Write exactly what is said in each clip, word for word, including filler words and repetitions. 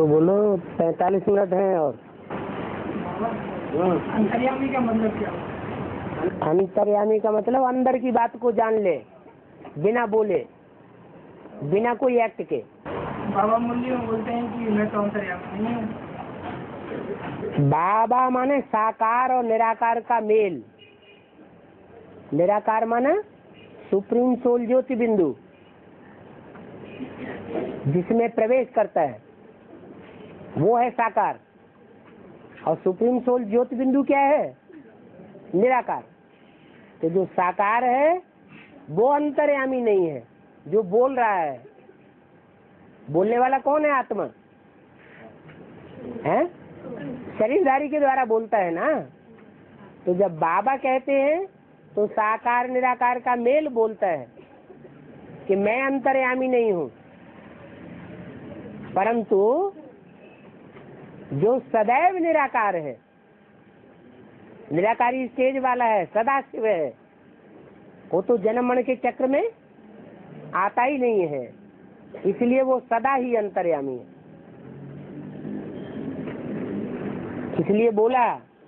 तो बोलो पैंतालीस मिनट हैं और अंतर्यामी का मतलब क्या? अंतर्यामी का मतलब अंदर की बात को जान ले, बिना बोले, बिना कोई एक्ट के। बाबा मुरली बोलते हैं कि मैं तो अंतर्यामी नहीं हूँ। बाबा माने साकार और निराकार का मेल। निराकार माने सुप्रीम सोल ज्योति बिंदु जिसमें प्रवेश करता है, वो है साकार। और सुप्रीम सोल ज्योति बिंदु क्या है? निराकार। तो जो साकार है वो अंतर्यामी नहीं है, जो बोल रहा है। बोलने वाला कौन है? आत्मा है, शरीरधारी के द्वारा बोलता है ना। तो जब बाबा कहते हैं तो साकार निराकार का मेल बोलता है कि मैं अंतर्यामी नहीं हूँ, परंतु जो सदैव निराकार है, निराकारी स्टेज वाला है, सदा शिव है, वो तो जन्म मरण के चक्र में आता ही नहीं है, इसलिए वो सदा ही अंतर्यामी है। इसलिए बोला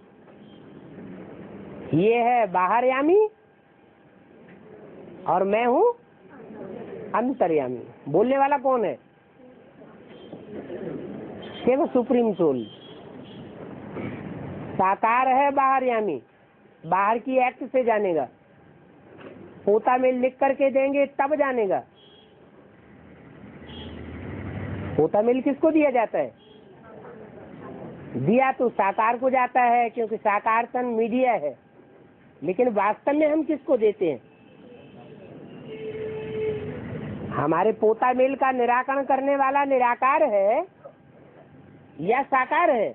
ये है बाहरयामी और मैं हूँ अंतर्यामी। बोलने वाला कौन है? Shiv supreme soul. साकार है बाहरयामी, बाहर की एक्ट से जानेगा। पोता में लिख करके देंगे तब जानेगा। पोता मिल किसको दिया जाता है? दिया तो साकार को जाता है, क्योंकि साकार तन मीडिया है। लेकिन वास्तव में हम किसको देते हैं? हमारे पोता मेल का निराकरण करने वाला निराकार है या साकार है?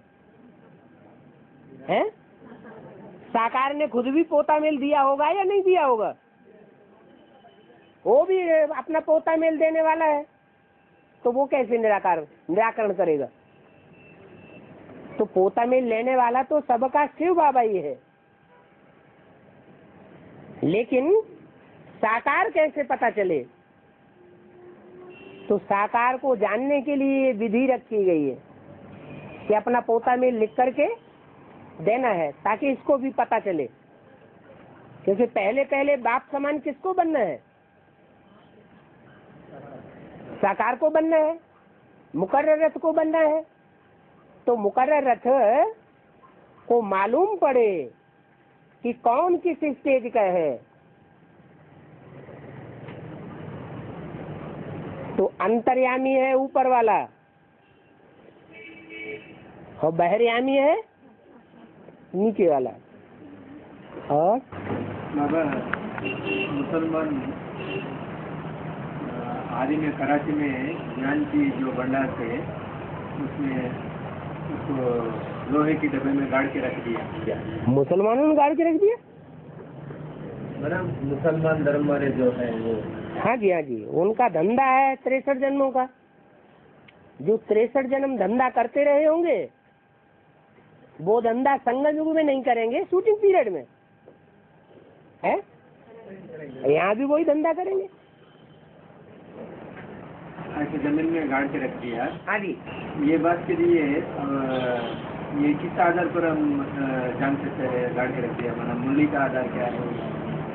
हैं? साकार ने खुद भी पोता मेल दिया होगा या नहीं दिया होगा? वो भी अपना पोता मेल देने वाला है, तो वो कैसे निराकार निराकरण करेगा? तो पोता मेल लेने वाला तो सबका शिव बाबा ही है। लेकिन साकार कैसे पता चले? तो साकार को जानने के लिए विधि रखी गई है कि अपना पोता मेल लिख करके देना है, ताकि इसको भी पता चले। क्योंकि पहले पहले बाप समान किसको बनना है? साकार को बनना है, मुकर्रर रथ को बनना है। तो मुकर्रर रथ को मालूम पड़े कि कौन किस स्टेज का है। तो अंतर्यामी है ऊपर वाला और बहरयामी है नीचे वाला। और बाबा मुसलमान आदि में कराची में ज्ञान की जो भंडार थे उसमें उसको लोहे की डब्बे में गाड़ के रख दिया। मुसलमानों ने गाड़ के रख दिया? मतलब मुसलमान धर्म वाले जो है वो। हाँ जी, हाँ जी, उनका धंधा है तिरसठ जन्मों का। जो तिरसठ जन्म धंधा करते रहे होंगे वो धंधा संगम युग में नहीं करेंगे, शूटिंग पीरियड में है। यहाँ भी वही धंधा करेंगे। ऐसे जमीन में गाड़ के रख दिया। हाँ जी। ये बात के लिए ये किस आधार पर हम जान सकते हैं गाड़ के रख दिया? मतलब मूल्य का आधार क्या है?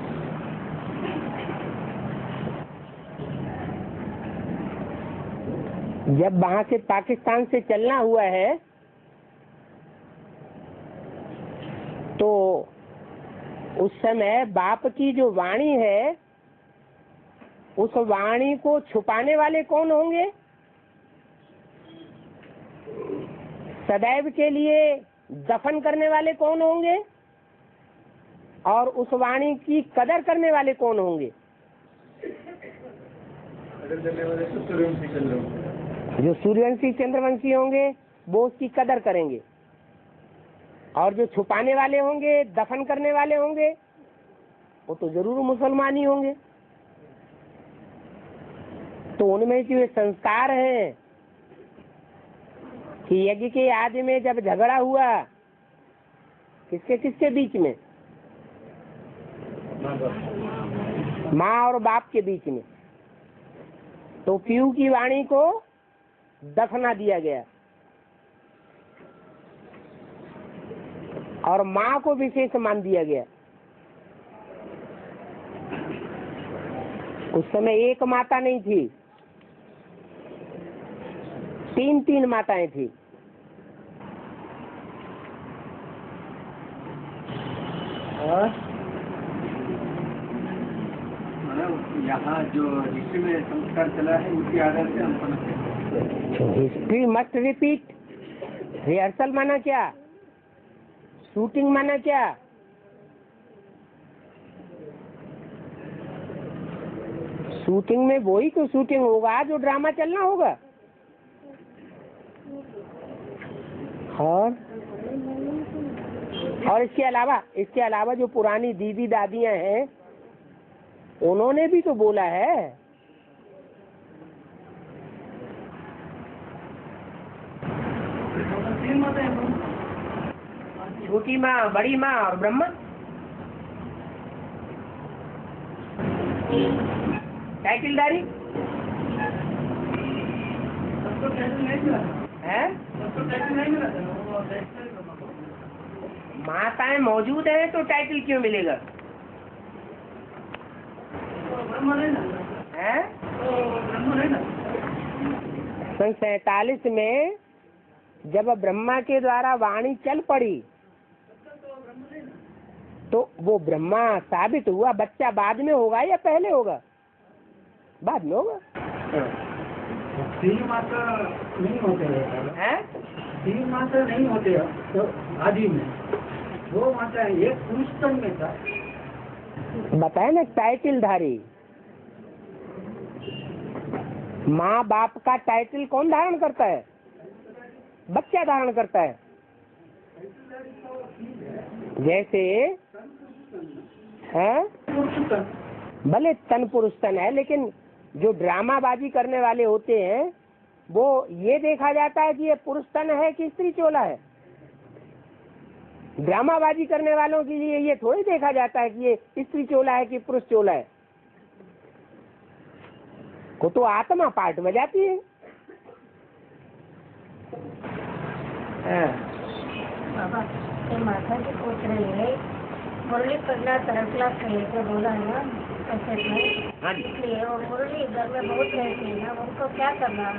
जब वहां से पाकिस्तान से चलना हुआ है तो उस समय बाप की जो वाणी है, उस वाणी को छुपाने वाले कौन होंगे? सदैव के लिए दफन करने वाले कौन होंगे? और उस वाणी की कदर करने वाले कौन होंगे? कदर करने वाले तो सूर्यवंशी चंद्रवंशी। जो सूर्यवंशी चंद्रवंशी होंगे वो उसकी कदर करेंगे, और जो छुपाने वाले होंगे, दफन करने वाले होंगे, वो तो जरूर मुसलमान ही होंगे। तो उनमें जो संस्कार हैं कि यज्ञ के आदि में जब झगड़ा हुआ किसके किसके बीच में? माँ और बाप के बीच में। तो पीयू की वाणी को दफना दिया गया और माँ को विशेष मान दिया गया। उस समय एक माता नहीं थी, तीन तीन माताएं थी। और यहाँ जो हिस्ट्री में संस्कार चला है उसके आधार से हम समझते हैं। History must repeat. रिहर्सल माना क्या, शूटिंग माना क्या? शूटिंग में वही तो शूटिंग होगा जो ड्रामा चलना होगा। और और इसके अलावा इसके अलावा जो पुरानी दीदी दादियां हैं उन्होंने भी तो बोला है। छोटी माँ, बड़ी माँ और ब्रह्मा। टाइटलदारी है। माताएं मौजूद है तो टाइटल क्यों मिलेगा? है सन सैतालीस में जब ब्रह्मा के द्वारा वाणी चल पड़ी तो वो ब्रह्मा साबित हुआ। बच्चा बाद में होगा या पहले होगा? बाद में होगा। तीन माता नहीं होते हैं, तीन माता नहीं होते तो आदि में दो माता है, एक पुरुष तन में था। बताए ना, टाइटल धारी। माँ बाप का टाइटल कौन धारण करता है? बच्चा धारण करता है। जैसे है भले तन पुरुष तन है, लेकिन जो ड्रामाबाजी करने वाले होते हैं वो ये देखा जाता है कि ये पुरुष तन है कि स्त्री चोला है। ड्रामाबाजी करने वालों के लिए ये थोड़ी देखा जाता है कि ये स्त्री चोला है कि पुरुष चोला है। को तो आत्मा पार्ट बजाती है। बाबा ये माता जी पूछ रही है, मुरली पगला तरह क्लास से लेकर बोला है ना कैसे में, इसलिए वो मुरली घर में बहुत रहती है ना, उनको क्या करना?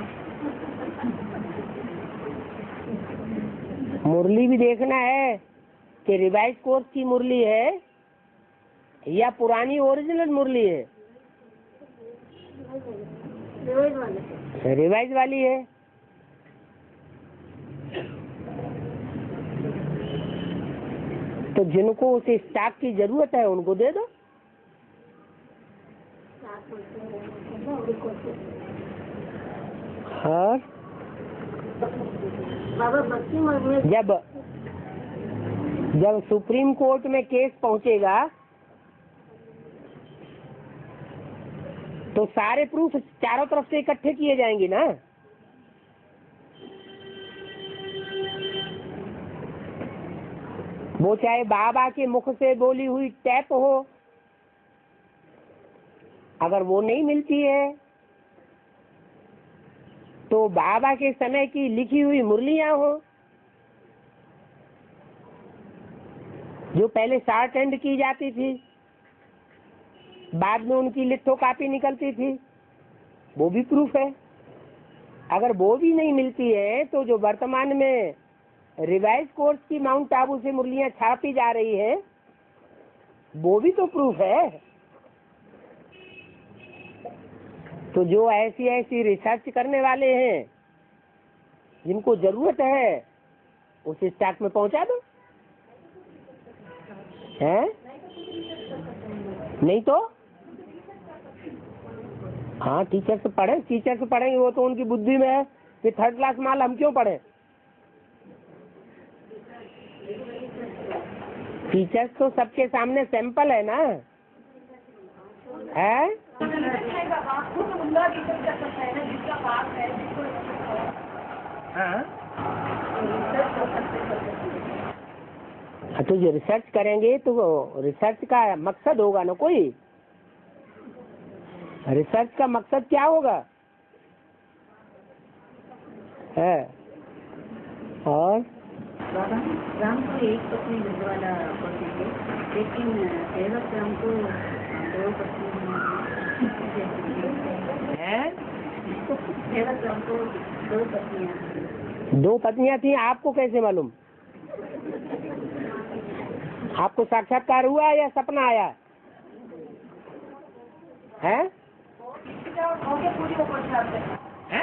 मुरली भी देखना है कि रिवाइज कोर्स की मुरली है या पुरानी ओरिजिनल मुरली है। रिवाइज वाली रिवाइज वाली है। तो जिनको उस स्टॉक की जरूरत है उनको दे दो। हाँ, बाबा बच्ची में जब जब सुप्रीम कोर्ट में केस पहुंचेगा तो सारे प्रूफ चारों तरफ से इकट्ठे किए जाएंगे ना। वो चाहे बाबा के मुख से बोली हुई टैप हो, अगर वो नहीं मिलती है तो बाबा के समय की लिखी हुई मुरलियां हो जो पहले शार्ट हैंड की जाती थी, बाद में उनकी लिथो कॉपी निकलती थी, वो भी प्रूफ है। अगर वो भी नहीं मिलती है तो जो वर्तमान में रिवाइज कोर्स की माउंट आबू से मुरलियां छापी जा रही है वो भी तो प्रूफ है। तो जो ऐसी ऐसी रिसर्च करने वाले हैं जिनको जरूरत है उस स्टॉक में पहुंचा दो। है नहीं तो हाँ, टीचर से पढ़े, टीचर से पढ़ेंगे, वो तो उनकी बुद्धि में है कि थर्ड क्लास माल हम क्यों पढ़े। टीचर्स तो सबके सामने सैंपल है ना। है तो जो रिसर्च करेंगे तो रिसर्च का मकसद होगा ना कोई। रिसर्च का मकसद क्या होगा? है और बाबा राम को एक पत्नी वाला पति थे, लेकिन सेवक राम को दो पत्नी हैं? सेवक राम को दो पत्नियां दो पत्नियां थी, आपको कैसे मालूम? आपको साक्षात्कार हुआ या सपना आया है? हैं?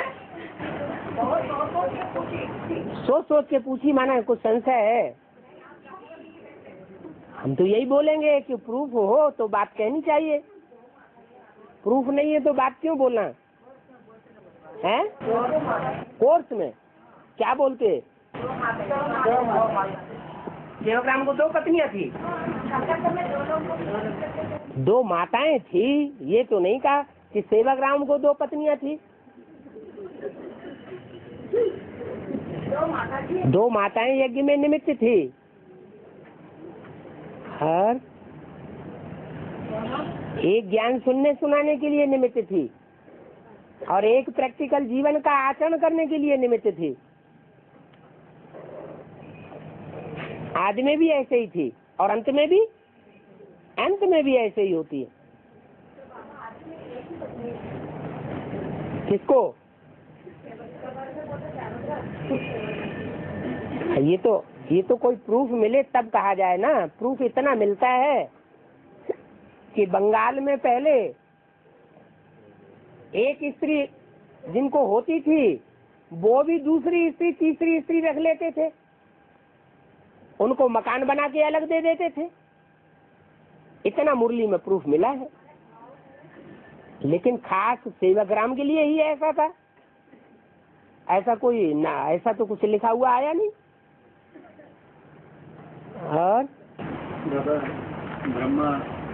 सोच सोच के पूछी, माना कुछ संशय है? हम तो यही बोलेंगे कि प्रूफ हो तो बात कहनी चाहिए, प्रूफ नहीं है तो बात क्यों बोलना है? कोर्स में क्या बोलते? सेवकराम को दो पत्नियां थी, दो माताएं थी। ये तो नहीं कहा कि सेवकराम को दो पत्नियां थी। दो माताएं यज्ञ में निमित्त थी। हर एक ज्ञान सुनने सुनाने के लिए निमित्त थी और एक प्रैक्टिकल जीवन का आचरण करने के लिए निमित्त थी। आदि में भी ऐसे ही थी और अंत में भी अंत में भी ऐसे ही होती है। किसको? ये तो ये तो कोई प्रूफ मिले तब कहा जाए ना। प्रूफ इतना मिलता है कि बंगाल में पहले एक स्त्री जिनको होती थी वो भी दूसरी स्त्री तीसरी स्त्री रख लेते थे, उनको मकान बना के अलग दे देते थे। इतना मुरली में प्रूफ मिला है, लेकिन खास सेवकराम के लिए ही ऐसा था। ऐसा कोई ना, ऐसा तो कुछ लिखा हुआ आया नहीं। और ब्रह्मा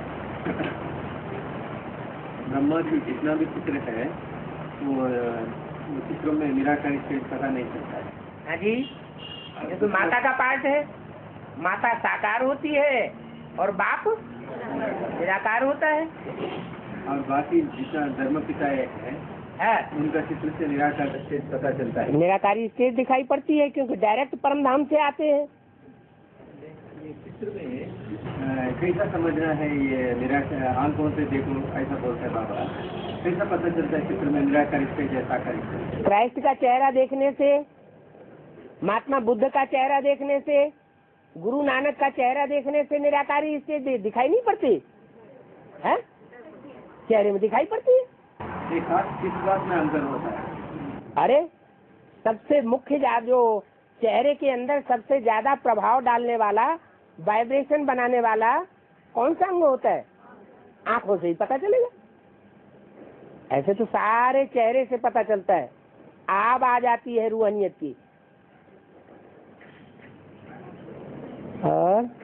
ब्रह्मा की जितना भी चित्र है वो चित्रों में निराकारी से पता नहीं चलता है। हाँ जी, ये तो माता का पार्ट है। माता साकार होती है और बाप निराकार होता है। और बाकी जितना धर्म पिता है, है उनका चित्र से निराकार स्टेज पता चलता है। निराकारी स्टेज दिखाई पड़ती है क्योंकि डायरेक्ट परम धाम से आते हैं। चित्र में कैसा समझना है ये निराकार? आंखों से देखो ऐसा बोलता है बाबा। कैसा पता चलता है चित्र में निराकार स्टेज है साकार स्टेज? क्राइस्ट का चेहरा देखने से, महात्मा बुद्ध का चेहरा देखने से, गुरु नानक का चेहरा देखने से निराकारी स्टेज दिखाई नहीं पड़ती है? चेहरे में दिखाई पड़ती है। एक हाथ किस बात में अंतर होता है? अरे सबसे मुख्य जो चेहरे के अंदर सबसे ज्यादा प्रभाव डालने वाला, वाइब्रेशन बनाने वाला कौन सा अंग होता है? आंखों से ही पता चलेगा। ऐसे तो सारे चेहरे से पता चलता है। आब आ जाती है रूहानियत की। और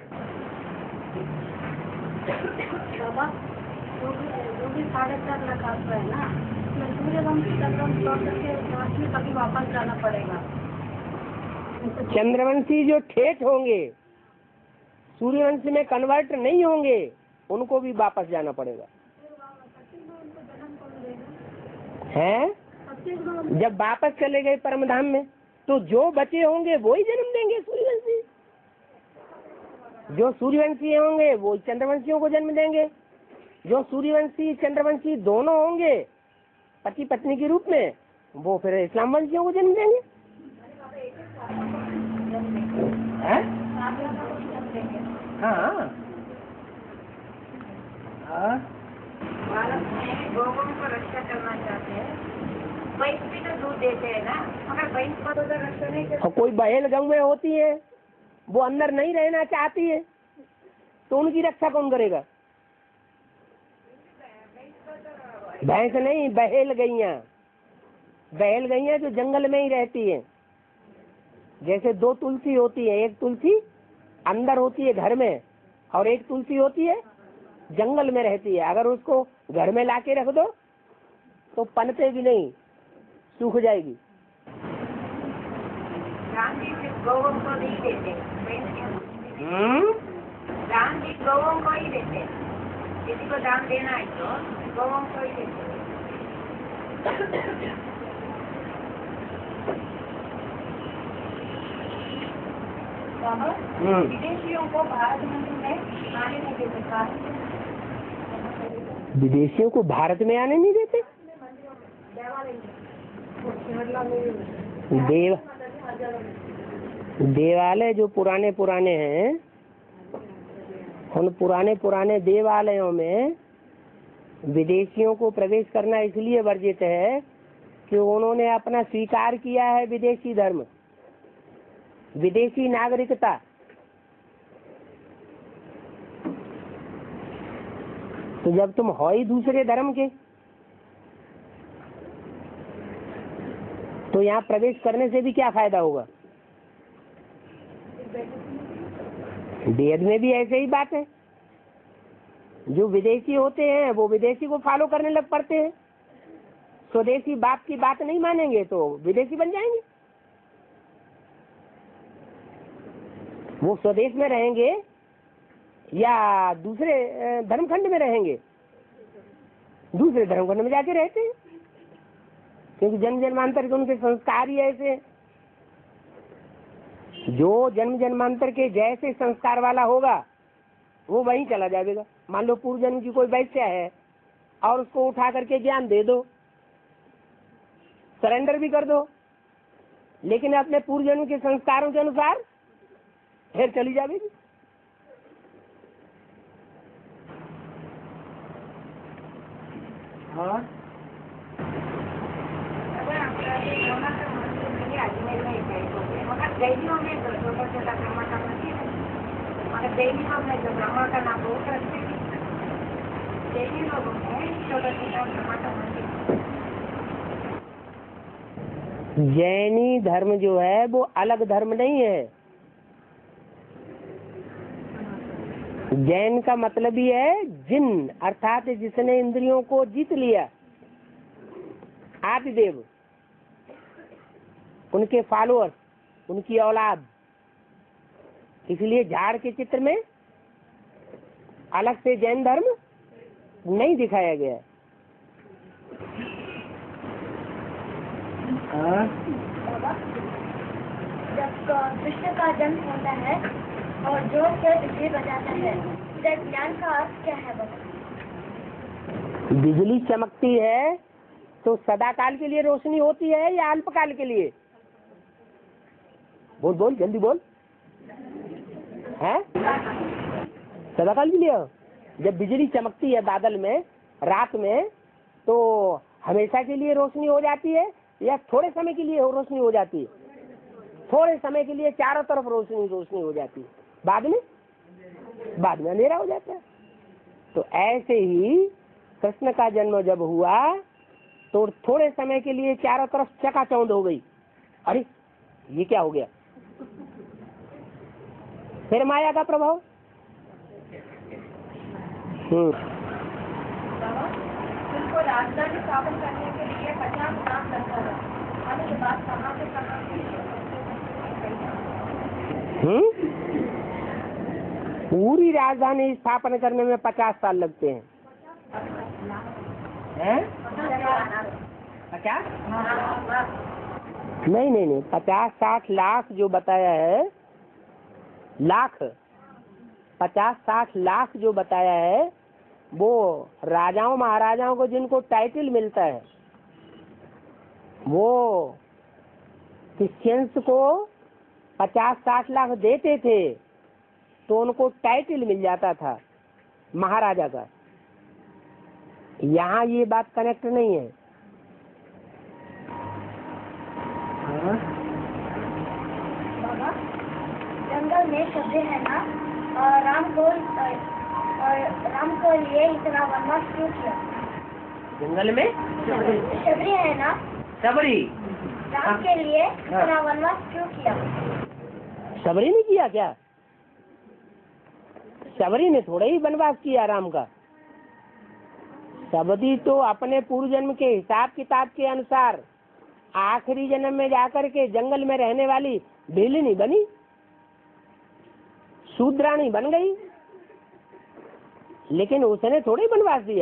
जो भी साढ़े चार लाख आपका है ना, सूर्यवंशी चंद्रवंशी लौट करके लास्ट में कभी वापस जाना पड़ेगा। चंद्रवंशी जो ठेठ होंगे, सूर्यवंशी में कन्वर्ट नहीं होंगे, उनको भी वापस जाना पड़ेगा। हैं? जब वापस चले गए परमधाम में तो जो बचे होंगे वो ही जन्म देंगे सूर्यवंशी। जो सूर्यवंशी होंगे वो चंद्रवंशियों को जन्म देंगे। जो सूर्यवंशी चंद्रवंशी दोनों होंगे पति पत्नी के रूप में, वो फिर इस्लाम वंशियों को जन्म देंगे। है? हाँ हाँ, भारत में गौओं को रक्षा करना चाहते हैं, भैंस भी तो दूध देते हैं ना, मगर भैंस को तो रक्षा नहीं करते। और कोई बहल गौ में होती है, वो अंदर नहीं रहना चाहती है, तो उनकी रक्षा कौन करेगा? भैंस नहीं, बहेल गैया। बहेल गैया जो जंगल में ही रहती है। जैसे दो तुलसी होती है, एक तुलसी अंदर होती है घर में और एक तुलसी होती है जंगल में रहती है। अगर उसको घर में लाके रख दो तो पनपेगी नहीं, सूख जाएगी। राम जी सिर्फ गौओं को नहीं देते, हम्म राम जी गौओं को ही देते। किसी को दान देना है तो गौओं को ही देते। हम्म। विदेशियों को भारत में आने नहीं देते, विदेशियों को भारत में आने नहीं देते। देव देवालय जो पुराने पुराने हैं, उन पुराने पुराने देवालयों में विदेशियों को प्रवेश करना इसलिए वर्जित है कि उन्होंने अपना स्वीकार किया है विदेशी धर्म, विदेशी नागरिकता। तो जब तुम हो ही दूसरे धर्म के, तो यहाँ प्रवेश करने से भी क्या फायदा होगा? वेद में भी ऐसे ही बात है, जो विदेशी होते हैं वो विदेशी को फॉलो करने लग पड़ते हैं। स्वदेशी बाप की बात नहीं मानेंगे तो विदेशी बन जाएंगे। वो स्वदेश में रहेंगे या दूसरे धर्मखंड में रहेंगे? दूसरे धर्मखंड में जाके रहते हैं, क्योंकि जन्म जन्मांतर के उनके संस्कार ही ऐसे। जो जन्म जन्मांतर के जैसे संस्कार वाला होगा वो वहीं चला जाएगा। मान लो पूर्व जन्म की कोई वैश्या है और उसको उठा करके ज्ञान दे दो, सरेंडर भी कर दो, लेकिन अपने पूर्व जन्म के संस्कारों के अनुसार फिर चली जाएगी। हाँ, जैनी धर्म जो है वो अलग धर्म नहीं है। जैन का मतलब ही है जिन, अर्थात जिसने इंद्रियों को जीत लिया, आदिदेव, उनके फॉलोअर्स, उनकी औलाद। इसलिए झाड़ के चित्र में अलग से जैन धर्म नहीं दिखाया गया। जब कृष्ण का जन्म होता है और जो से बिजली बजाता है, ज्ञान का अर्थ क्या है बता? बिजली चमकती है तो सदा काल के लिए रोशनी होती है या अल्पकाल के लिए? बोल बोल जल्दी बोल। है सदा काल के लिए। जब बिजली चमकती है बादल में रात में, तो हमेशा के लिए रोशनी हो जाती है या थोड़े समय के लिए रोशनी हो जाती है? थोड़े समय के लिए चारों तरफ रोशनी रोशनी हो जाती है, बाद में बाद में अंधेरा हो जाता है। तो ऐसे ही कृष्ण का जन्म जब हुआ तो थोड़े समय के लिए चारों तरफ चकाचौंध हो गई। अरे ये क्या हो गया? फिर माया का प्रभाव। हम्म उनको राजधानी स्थापन करने के लिए पचास लाख लगता है, आने के बाद कहाँ से कहाँ हम्म पूरी राजधानी स्थापन करने में पचास साल लगते हैं। हैं? पचास? नहीं नहीं नहीं, पचास साठ लाख जो बताया है, लाख पचास साठ लाख जो बताया है वो राजाओं महाराजाओं को जिनको टाइटल मिलता है, वो क्रिश्चियंस को पचास साठ लाख देते थे तो उनको टाइटल मिल जाता था महाराजा का। यहाँ ये बात कनेक्ट नहीं है। बाबा जंगल में शब्द है ना, और राम को और राम को लिए इतना वनवास क्यों किया? जंगल में शबरी है ना, सबरी राम के लिए इतना वनवास क्यों किया? सबरी ने किया क्या? सबरी ने थोड़ा ही वनवास किया राम का। सबरी तो अपने पूर्व जन्म के हिसाब किताब के अनुसार आखिरी जन्म में जाकर के जंगल में रहने वाली भेलिनी बनी, शूद्राणी बन गई, लेकिन उसने थोड़ी वनवास दिया।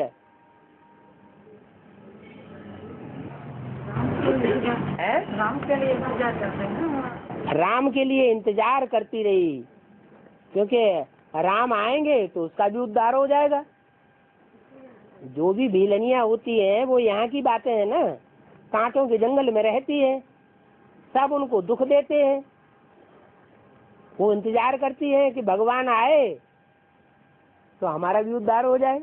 राम के लिए पूजा करते हैं। राम के लिए इंतजार करती रही, क्योंकि राम आएंगे तो उसका भी उद्धार हो जाएगा। जो भी भीलनियाँ होती हैं वो यहाँ की बातें हैं ना, कांटों के जंगल में रहती है, सब उनको दुख देते हैं। वो इंतजार करती है कि भगवान आए तो हमारा भी उद्धार हो जाए।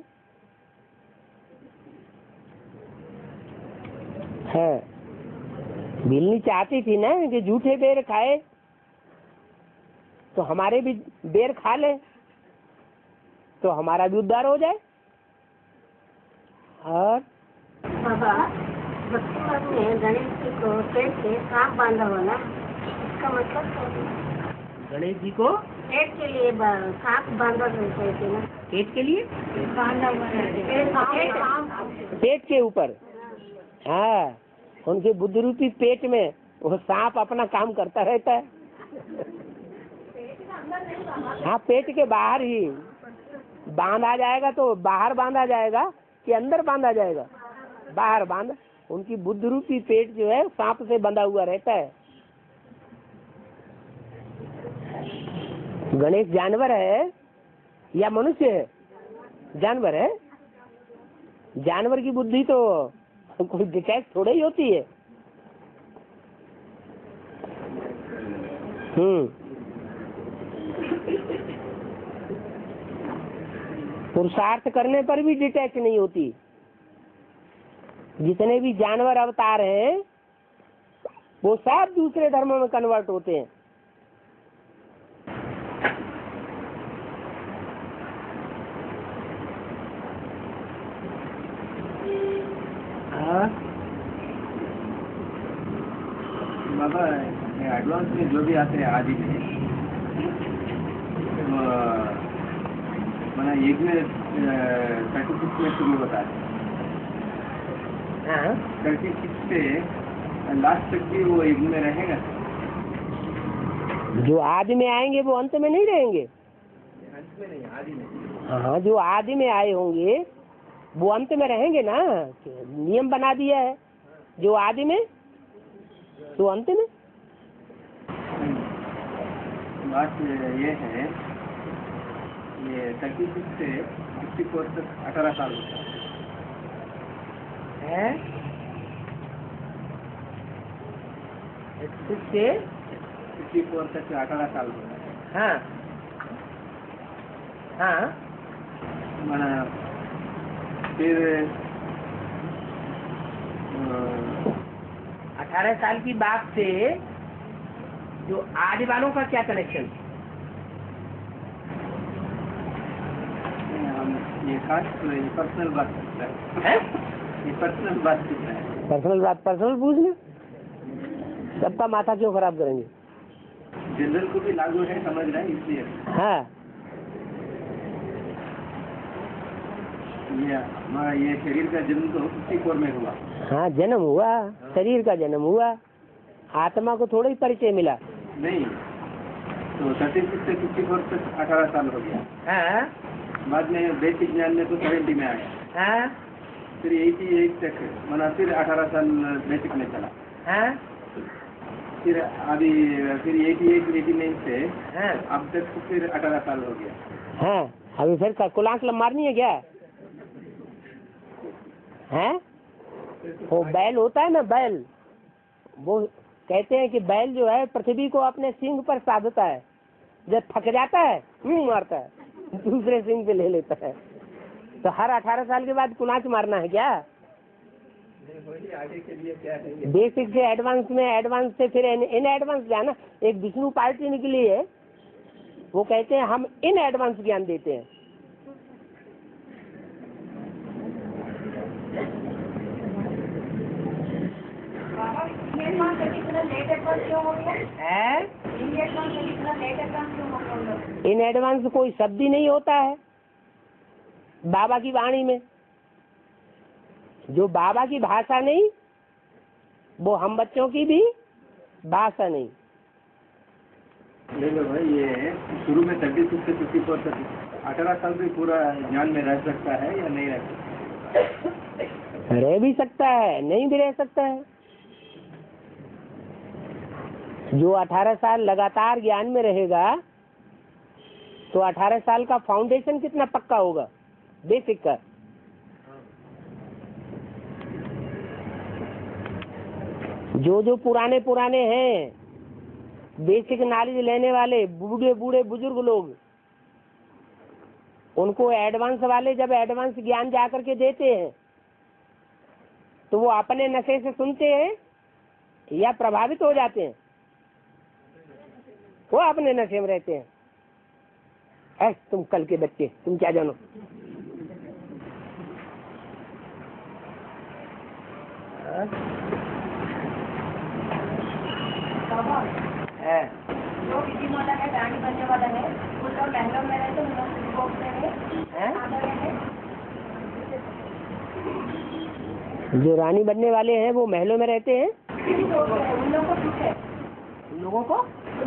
है भीलनी चाहती थी ना कि झूठे बेर खाए तो हमारे भी बेर खा ले तो हमारा भी उद्धार हो जाए। और बाबा भक्तिमार्ग में गणेश जी को पेट से सांप बांधा हुआ ना, इसका मतलब क्या है? गणेश जी को पेट के लिए बा- सांप बांधा रहते थे ना, पेट के लिए, बांधा हुआ रहते। पेट के ऊपर, हाँ उनके बुद्ध रूपी पेट में वो सांप अपना काम करता रहता है। हाँ पेट के बाहर ही बांधा जाएगा, तो बाहर बांधा जाएगा कि अंदर बांधा जाएगा? बाहर बांधा। उनकी बुद्ध रूपी पेट जो है सांप से बंधा हुआ रहता है। गणेश जानवर है या मनुष्य है? जानवर है। जानवर की बुद्धि तो कोई डिटेक्ट थोड़ी ही होती है। हम्म पुरुषार्थ करने पर भी डिटैच नहीं होती। जितने भी जानवर अवतार हैं वो सब दूसरे धर्मों में कन्वर्ट होते हैं। बाबा एडवांस में जो भी आते हैं आदि में मैंने एक में थर्टी सिक्स में शुरू होता है, थर्टी सिक्स से लास्ट तक भी वो एक में रहेगा। जो आदि में आएंगे वो अंत में नहीं रहेंगे। अंत में नहीं, आदि में। हाँ जो आदि में आए होंगे वो अंत में रहेंगे ना, नियम बना दिया है। जो आदि में तो अंत में। बात ये है, ये थर्टी सिक्स से फिफ्टी फोर तक अठारह साल होता है। से फिफ्टी फोर तक अठारह साल होता है। हाँ हाँ माना फिर अठारह साल की बात से जो आदि वालों का क्या कनेक्शन? ये खास ये पर्सनल बात करता है, ये पर्सनल बात करता है। पर्सनल बात पर्सनल पूछना, सबका माथा क्यों खराब करेंगे? जनरल को भी लागू है, समझ रहे हैं इसलिए। हाँ ये हमारा ये शरीर का जन्म तो फिफ्टी फोर में हुआ। हाँ जन्म हुआ, शरीर का जन्म हुआ, आत्मा को थोड़ा ही परिचय मिला। नहीं तो थर्टी सिक्स से फिफ्टी फोर तक अठारह साल हो गया। हाँ बाद में बेसिक ज्ञान में तो सेवेंटी में आया। हाँ फिर एटी एट तक मना फिर अठारह साल बेसिक में चला। हाँ फिर अभी फिर एटी एट एटी नाइन से हाँ अब तक फिर अठारह साल हो गया। हाँ अभी फिर कुलांक मारनी है क्या? हैं? वो बैल होता है ना, बैल, वो कहते हैं कि बैल जो है पृथ्वी को अपने सिंग पर साधता है, जब थक जाता है मुंह मारता है, दूसरे सिंग पे ले लेता है। तो हर अठारह साल के बाद कुलांच मारना है क्या? आगे के लिए क्या है? बेसिक से एडवांस में, एडवांस से फिर इन एडवांस जाना। एक विष्णु पार्टी निकली है, वो कहते हैं हम इन एडवांस ज्ञान देते हैं। इन एडवांस कोई शब्द ही नहीं होता है बाबा की वाणी में। जो बाबा की भाषा नहीं वो हम बच्चों की भी भाषा नहीं। देखो भाई, ये शुरू में थर्टी सिक्स से फिफ्टी फोर तक अठारह साल भी पूरा ज्ञान में रह सकता है या नहीं रह सकता? रह भी सकता है, नहीं भी रह सकता है। जो अठारह साल लगातार ज्ञान में रहेगा तो अठारह साल का फाउंडेशन कितना पक्का होगा, बेसिक का। जो जो पुराने पुराने हैं, बेसिक नॉलेज लेने वाले बूढ़े बूढ़े बुजुर्ग लोग, उनको एडवांस वाले जब एडवांस ज्ञान जा करके देते हैं तो वो अपने नशे से सुनते हैं या प्रभावित हो जाते हैं? वो अपने नशे में रहते हैं। ऐ तुम कल के बच्चे, तुम क्या जानो। है जो विधि वाला है, रानी बनने वाला है, वो लोग महलों में रहते हैं, लोग बोलते हैं। जो रानी बनने वाले हैं वो महलों में रहते हैं, उन लोगों को सुख है, उन लोगों को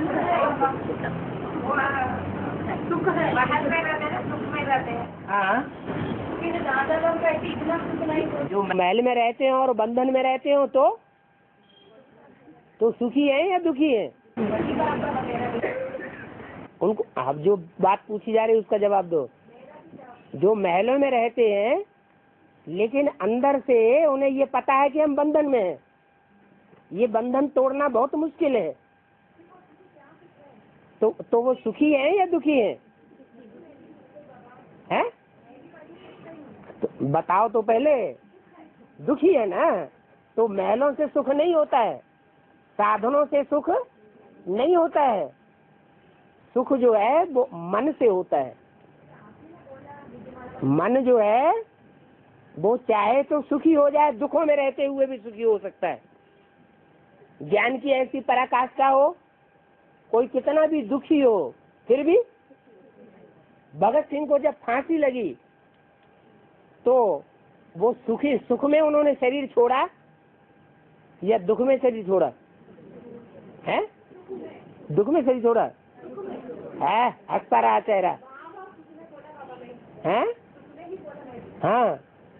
सुख है, बाहर में रहते हैं, सुख में रहते हैं। हाँ, लेकिन ज्यादा लोग का इतना सुख नहीं होता। जो महल में रहते हैं और बंधन में रहते हो तो तो सुखी है या दुखी है? उनको अब जो बात पूछी जा रही है उसका जवाब दो। जो महलों में रहते हैं लेकिन अंदर से उन्हें ये पता है कि हम बंधन में हैं, ये बंधन तोड़ना बहुत मुश्किल है, तो तो वो सुखी हैं या दुखी हैं? हैं? तो बताओ तो पहले। दुखी है ना, तो महलों से सुख नहीं होता है, साधनों से सुख नहीं होता है। सुख जो है वो मन से होता है। मन जो है वो चाहे तो सुखी हो जाए, दुखों में रहते हुए भी सुखी हो सकता है। ज्ञान की ऐसी पराकाष्ठा हो, कोई कितना भी दुखी हो फिर भी। भगत सिंह को जब फांसी लगी तो वो सुखी सुख में उन्होंने शरीर छोड़ा या दुख में शरीर छोड़ा है? दुख में शरीर छोड़ा है। हंसता रहा चेहरा है। हाँ,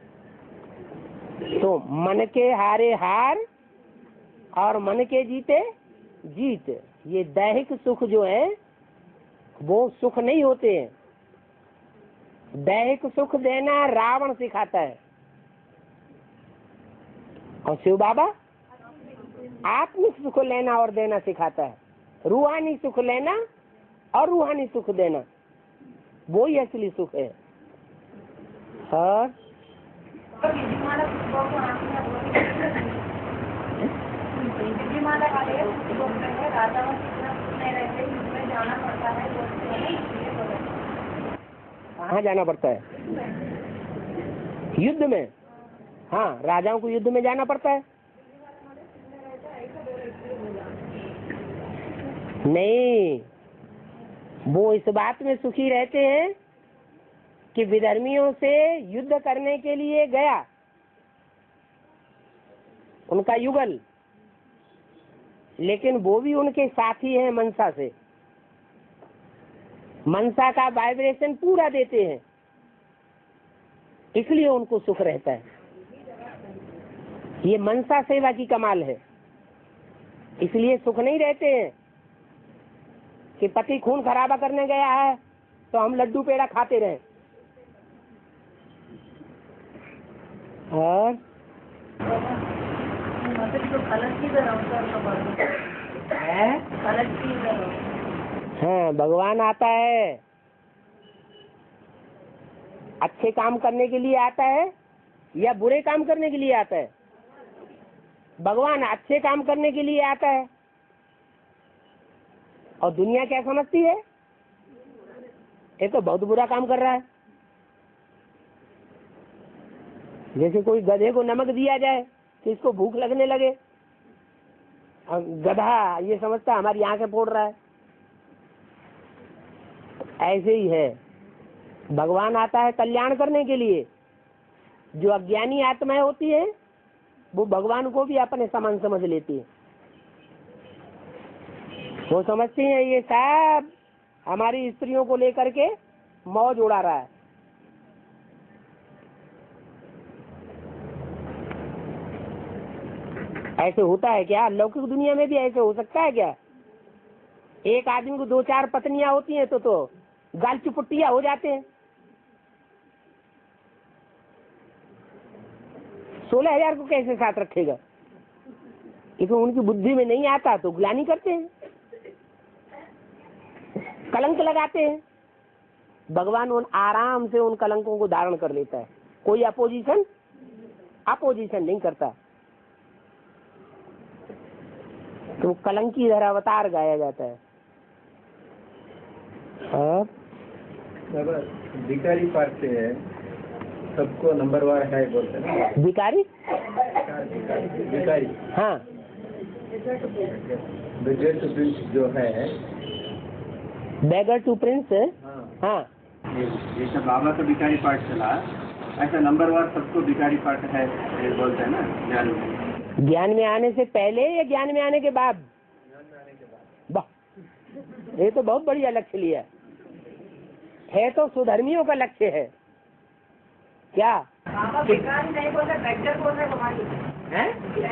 तो मन के हारे हार और मन के जीते जीत, ये दैहिक सुख जो है वो सुख नहीं होते हैं। दैहिक सुख देना रावण सिखाता है और शिव बाबा आत्मिक सुख लेना और देना सिखाता है। रूहानी सुख लेना और रूहानी सुख देना, वो ही असली सुख है। और कहाँ जाना पड़ता है? युद्ध में। हाँ, राजाओं को युद्ध में जाना पड़ता है। नहीं, वो इस बात में सुखी रहते हैं कि विधर्मियों से युद्ध करने के लिए गया उनका युगल, लेकिन वो भी उनके साथी हैं मनसा से। मनसा का वाइब्रेशन पूरा देते हैं, इसलिए उनको सुख रहता है। ये मनसा सेवा की कमाल है। इसलिए सुख नहीं रहते हैं कि पति खून खराबा करने गया है तो हम लड्डू पेड़ा खाते रहे। और हाँ, भगवान आता है, अच्छे काम करने के लिए आता है या बुरे काम करने के लिए आता है? भगवान अच्छे काम करने के लिए आता है। और दुनिया क्या समझती है? ये तो बहुत बुरा काम कर रहा है। जैसे कोई गधे को नमक दिया जाए तो इसको भूख लगने लगे, और गधा ये समझता है हमारी आंखें फोड़ रहा है। ऐसे ही है, भगवान आता है कल्याण करने के लिए। जो अज्ञानी आत्माएं होती है वो भगवान को भी अपने समान समझ लेती है। वो समझती है ये सब हमारी स्त्रियों को लेकर के मौज उड़ा रहा है। ऐसे होता है क्या? लौकिक दुनिया में भी ऐसे हो सकता है क्या? एक आदमी को दो चार पत्नियां होती हैं तो तो गाल चुपटिया हो जाते हैं। सोलह हजार को कैसे साथ रखेगा? क्योंकि उनकी बुद्धि में नहीं आता तो गुलामी करते हैं, कलंक लगाते हैं। भगवान उन आराम से उन कलंकों को धारण कर लेता है, कोई अपोजिशन अपोजिशन नहीं करता। तो कलंकी धर अवतार गाया जाता है। और भिखारी पाठ से है, सबको नंबरवार है बोलते हैं। भिखारी भिखारी हाँ, बेगर टू प्रिंस जो है, बेगर टू प्रिंस हाँ, ये जैसा बाबा का भिखारी पाठ चला, ऐसा नंबरवार सबको भिखारी पाठ है ये बोलते हैं ना ज्ञान में। ज्ञान में आने से पहले या ज्ञान में आने के बाद? वाह, ये तो बहुत बढ़िया लक्ष्य लिया है, तो सुधर्मियों का लक्ष्य है क्या? भिखारी नहीं बोल रहे, बेगर बोल रहे हमारी हैं?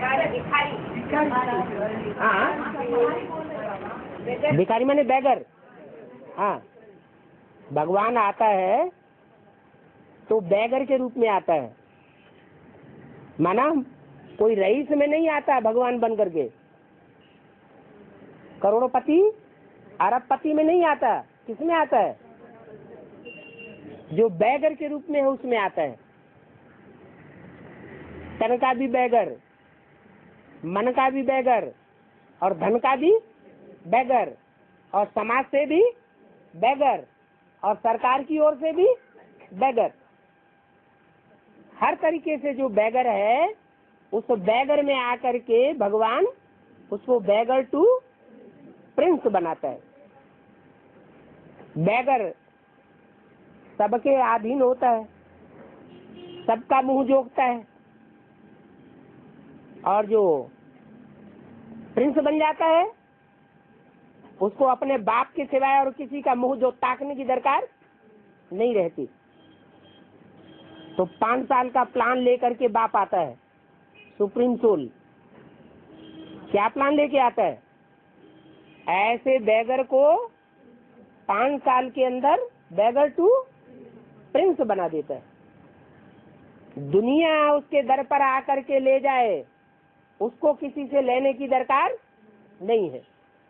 हाँ, भिखारी माने बैगर। हाँ, भगवान आता है तो बैगर के रूप में आता है, माना कोई रईस में नहीं आता भगवान बन करके, करोड़पति अरबपति में नहीं आता। किसमें आता है? जो बैगर के रूप में है उसमें आता है। तन का भी बैगर, मन का भी बैगर, और धन का भी बैगर, और समाज से भी बैगर, और सरकार की ओर से भी बैगर। हर तरीके से जो बैगर है उस बैगर में आकर के भगवान उसको बैगर टू प्रिंस बनाता है। बैगर सबके अधीन होता है, सबका मुंह जोगता है, और जो प्रिंस बन जाता है उसको अपने बाप के सिवाय और किसी का मुंह जो ताकने की दरकार नहीं रहती। तो पांच साल का प्लान लेकर के बाप आता है, सुप्रीम सोल क्या प्लान लेके आता है? ऐसे बैगर को पांच साल के अंदर बैगर टू प्रिंस बना देता है। दुनिया उसके दर पर आकर के ले जाए, उसको किसी से लेने की दरकार नहीं है।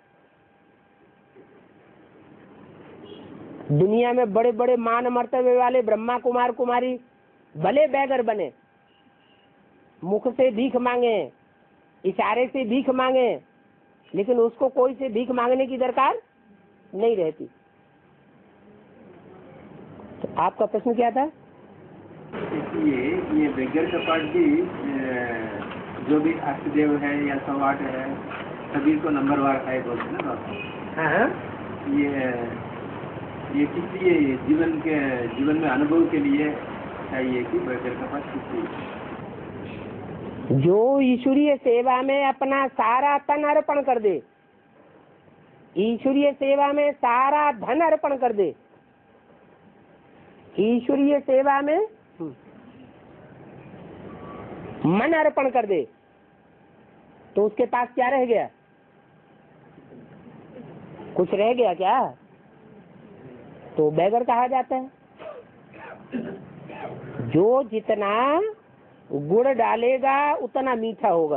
दुनिया में बड़े बड़े मान मर्तबे वाले ब्रह्मा कुमार कुमारी भले बैगर बने, मुख से भीख मांगे, इशारे से भीख मांगे, लेकिन उसको कोई से भीख मांगने की दरकार नहीं रहती। तो आपका प्रश्न क्या था? इसलिए ये बेगर का पाठ भी जो भी अष्टदेव है या सवाट है सभी को नंबरवार है बोलते हैं ना। हाँ, ये ये किस लिए जीवन के जीवन में अनुभव के लिए चाहिए कि बेगर का पाठ किस लिए? जो ईश्वरीय सेवा में अपना सारा तन अर्पण कर दे, ईश्वरीय सेवा में सारा धन अर्पण कर दे, ईश्वरीय सेवा में मन अर्पण कर दे, तो उसके पास क्या रह गया? कुछ रह गया क्या? तो बैगर कहा जाता है। जो जितना गुड़ डालेगा उतना मीठा होगा,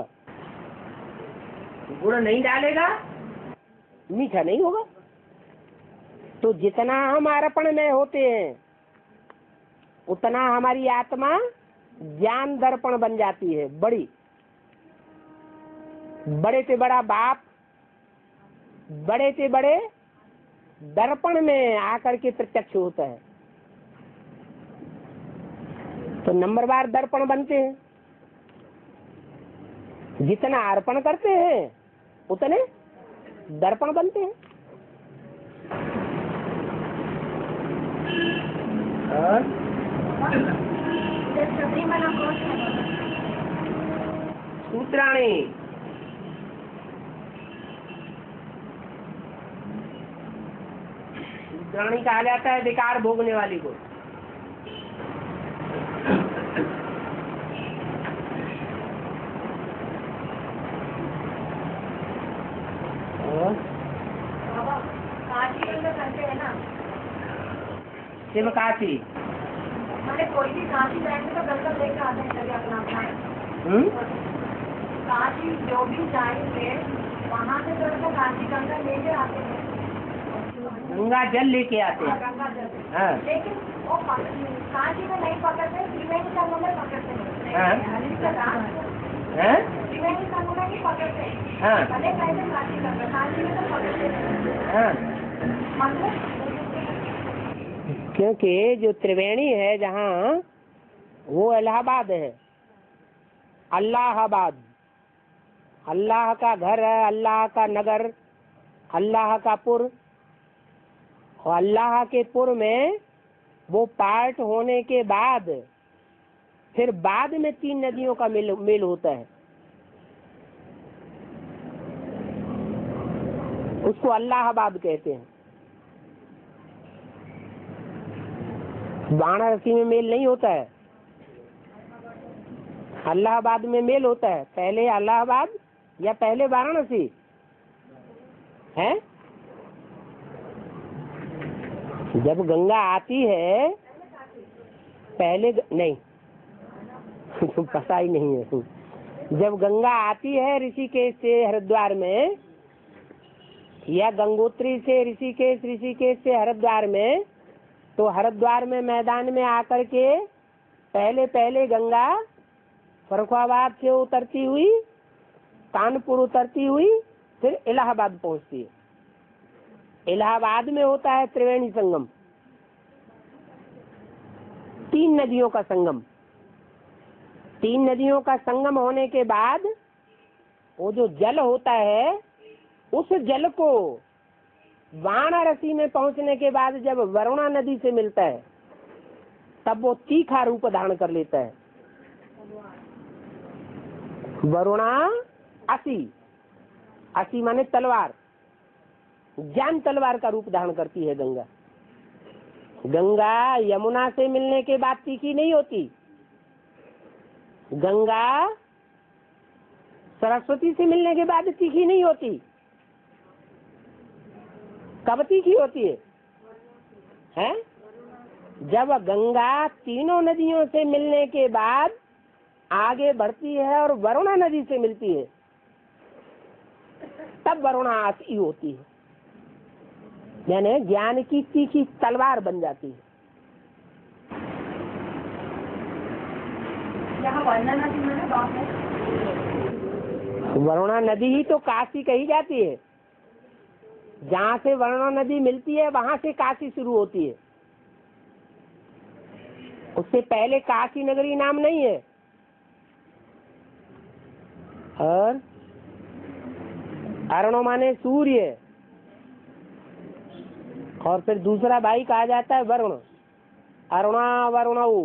गुड़ नहीं डालेगा मीठा नहीं होगा। तो जितना हम अर्पण में होते हैं उतना हमारी आत्मा ज्ञान दर्पण बन जाती है। बड़ी बड़े से बड़ा बाप बड़े से बड़े दर्पण में आकर के प्रत्यक्ष होता है। तो नंबरवार दर्पण बनते हैं। जितना अर्पण करते हैं उतने दर्पण बनते हैं। और सूत्राणी सूत्राणी कहा जाता है विकार भोगने वाली को। तो करते हैं ना। शिव काशी। मैंने कोई भी काशी जाएंगे तो गंगा लेकर आते हैं कभी अपना अपना। हम्म? काशी जो भी जाएंगे वहाँ से थोड़ा सा काशी गंगा लेकर आते हैं। गंगा जल लेके आते हाँ, हैं। गंगा जल। हाँ। लेकिन वो पक- काशी में नहीं पकड़ते, त्रिवेणी संगम में पकड़ते हैं। हाँ। इसका राज हैं? त्रिवेणी संगम में नहीं पकड़ते हैं। हाँ। भले कैसे काशी गंगा, काशी में तो पकड़ते हैं। हाँ। मतलब क्योंकि जो त्रिवेणी है जहाँ, वो इलाहाबाद है, अल्लाहाबाद। अल्लाह का घर है, अल्लाह का नगर, अल्लाह का पुर। और अल्लाह के पुर में वो पार्ट होने के बाद फिर बाद में तीन नदियों का मेल मेल होता है, उसको अल्लाहाबाद कहते हैं। वाराणसी में मेल नहीं होता है, अल्लाहाबाद में मेल होता है। पहले अल्लाहाबाद या पहले वाराणसी है। जब गंगा आती है पहले ग... नहीं तो पता ही नहीं है। जब गंगा आती है ऋषिकेश से हरिद्वार में, या गंगोत्री से ऋषिकेश, ऋषिकेश से हरिद्वार में, तो हरिद्वार में मैदान में आकर के पहले पहले गंगा फरुखाबाद से उतरती हुई, कानपुर उतरती हुई, फिर इलाहाबाद पहुंचती है। इलाहाबाद में होता है त्रिवेणी संगम, तीन नदियों का संगम। तीन नदियों का संगम होने के बाद वो जो जल होता है, उस जल को वाराणसी में पहुंचने के बाद जब वरुणा नदी से मिलता है, तब वो तीखा रूप धारण कर लेता है। वरुणा असी, असी माने तलवार, जान तलवार का रूप धारण करती है गंगा। गंगा यमुना से मिलने के बाद तीखी नहीं होती, गंगा सरस्वती से मिलने के बाद तीखी नहीं होती। कब तीखी होती है? हैं? जब गंगा तीनों नदियों से मिलने के बाद आगे बढ़ती है और वरुणा नदी से मिलती है, तब वरुणा आसी होती है, यानी ज्ञान की तीखी तलवार बन जाती है। यहाँ वरुणा नदी में बाप है। वरुणा नदी ही तो काशी कही जाती है। जहाँ से वरुणा नदी मिलती है वहां से काशी शुरू होती है। उससे पहले काशी नगरी नाम नहीं है। और अरुणो माने सूर्य, और फिर दूसरा भाई कहा जाता है वरुण, अरुणा वरुणऊ।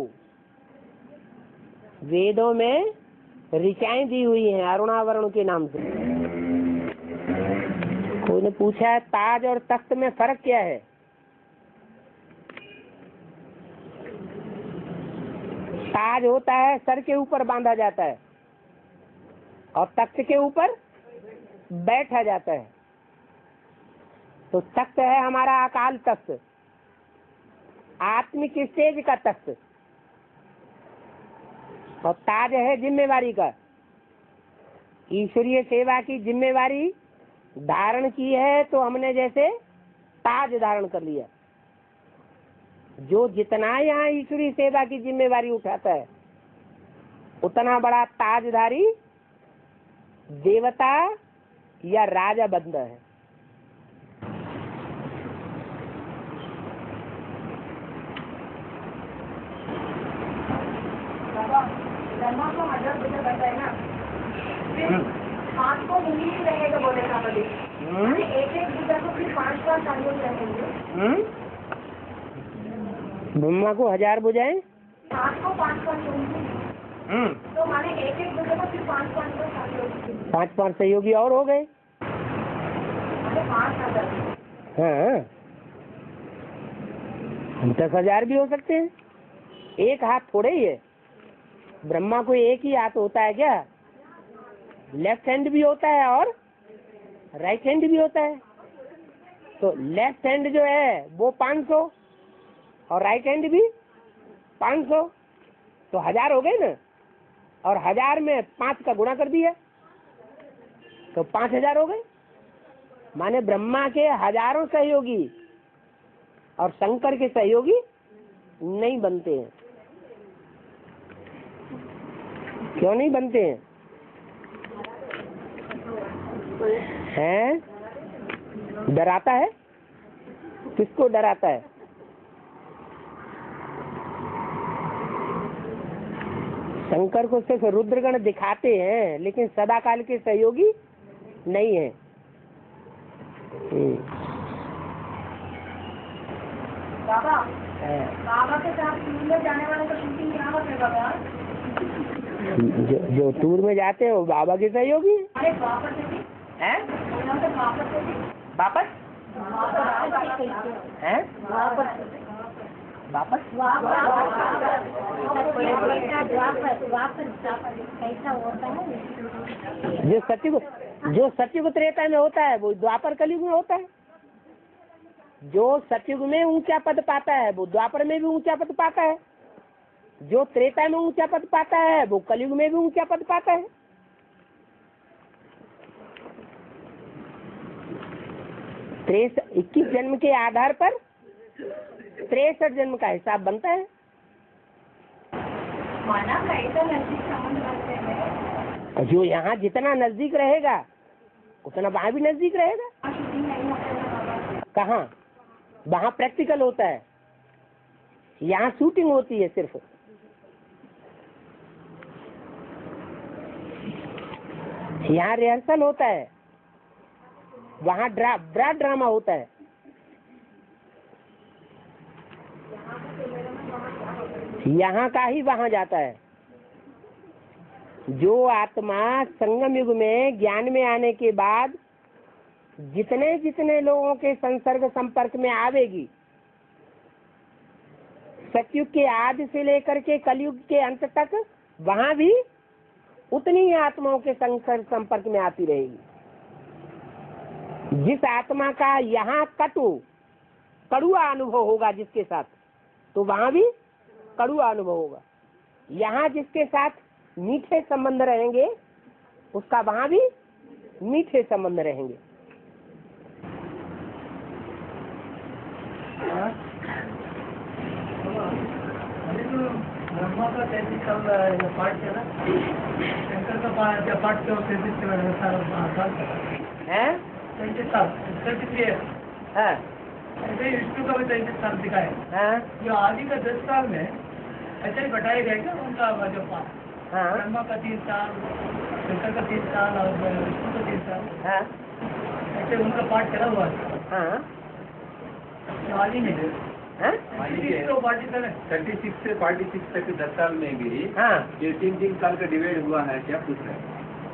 वेदों में ऋचाएं दी हुई हैं अरुणा वरुण के नाम से। कोई ने पूछा है ताज और तख्त में फर्क क्या है? ताज होता है सर के ऊपर बांधा जाता है, और तख्त के ऊपर बैठा जाता है। तो तख्त है हमारा अकाल तख्त, आत्मिक स्टेज का तख्त, और ताज है जिम्मेवारी का। ईश्वरीय सेवा की जिम्मेवारी धारण की है तो हमने जैसे ताज धारण कर लिया। जो जितना यहाँ ईश्वरीय सेवा की जिम्मेवारी उठाता है, उतना बड़ा ताजधारी देवता या राजा बनता है। ब्रह्मा को हजार बुझा करता है ना, फिर पांच को मुंगी ही रहेगा बोलेगा बड़ी। एक एक बुझा को फिर पांच बार संयोग रहेंगे। ब्रह्मा को हजार बुझाएं, पांच को पांच बार मुंगी, तो माने एक एक बुझा को फिर पांच पांच बार संयोग। पांच पांच सहयोगी और हो गए। माने पांच हजार। हाँ, दस हजार भी हो सकते हैं। एक हाथ थोड़े ही है। ब्रह्मा को एक ही हाथ होता है क्या? लेफ्ट हैंड भी होता है और राइट हैंड भी होता है। तो लेफ्ट हैंड जो है वो पाँच सौ और राइट हैंड भी पाँच सौ, तो हजार हो गए ना। और हजार में पाँच का गुणा कर दिया तो पाँच हजार हो गए। माने ब्रह्मा के हजारों सहयोगी और शंकर के सहयोगी नहीं बनते हैं। क्यों नहीं बनते हैं? हैं? डराता है? किसको डराता है? शंकर को सिर्फ रुद्रगण दिखाते हैं लेकिन सदाकाल के सहयोगी नहीं है। बाबा बाबा के साथ टूर में जाने वाले को शूटिंग यहाँ पर है बाबा। जो, जो टूर में जाते हैं वो बाबा के सहयोगी अरे वापस हैं? वापस वापस हैं? वापस कैसा होता है? जो सत्युग जो सत्युग त्रेता में होता है वो द्वापर कलयुग में होता है। जो सत्युग में ऊंचा पद पाता है वो द्वापर में भी ऊंचा पद पाता है। जो त्रेता में ऊंचा पद पाता है वो कलयुग में भी ऊंचा पद पाता है। त्रेस इक्कीस जन्म के आधार पर तिरसठ जन्म का हिसाब बनता है। माना कैसा नजदीक संबंध रखते हैं। जो यहाँ जितना नजदीक रहेगा उतना वहाँ भी नजदीक रहेगा। शूटिंग नहीं होता है कहाँ? वहाँ प्रैक्टिकल होता है, यहाँ शूटिंग होती है सिर्फ। यहाँ रिहर्सल होता है, वहाँ ड्रा बड़ा ड्रामा होता है। यहाँ का ही वहाँ जाता है। जो आत्मा संगम युग में ज्ञान में आने के बाद जितने जितने लोगों के संसर्ग संपर्क में आवेगी, सतयुग के आदि से लेकर के कलयुग के अंत तक, वहाँ भी उतनी ही आत्माओं के संसर्ग संपर्क में आती रहेगी। जिस आत्मा का यहाँ कटु कड़ुआ अनुभव होगा जिसके साथ, तो वहाँ भी कड़ुआ अनुभव होगा। यहाँ जिसके साथ मीठे संबंध रहेंगे उसका वहाँ भी मीठे संबंध रहेंगे। ब्रह्मा का तैतीस साल पाठ किया ना, शंकर का पाठ पाठ किया तैतीस साल है तैतीस साल तैतीस ईयर है। ऐसे ही विष्णु का भी तैतीस साल दिखाया। हाँ जो आदि का दस साल में ऐसे ही बताया गया क्या उनका जो पाठ? हाँ ब्रह्मा का तीन साल, शंकर का तीन साल और विष्णु का तीन साल, हाँ ऐसे उनका पाठ चला हुआ है। हाँ आदि में थर्टी सिक्स से फोर्टी सिक्स तक दस साल में भी हाँ ये तीन तीन साल का डिवाइड हुआ है, क्या पूछ रहे हैं?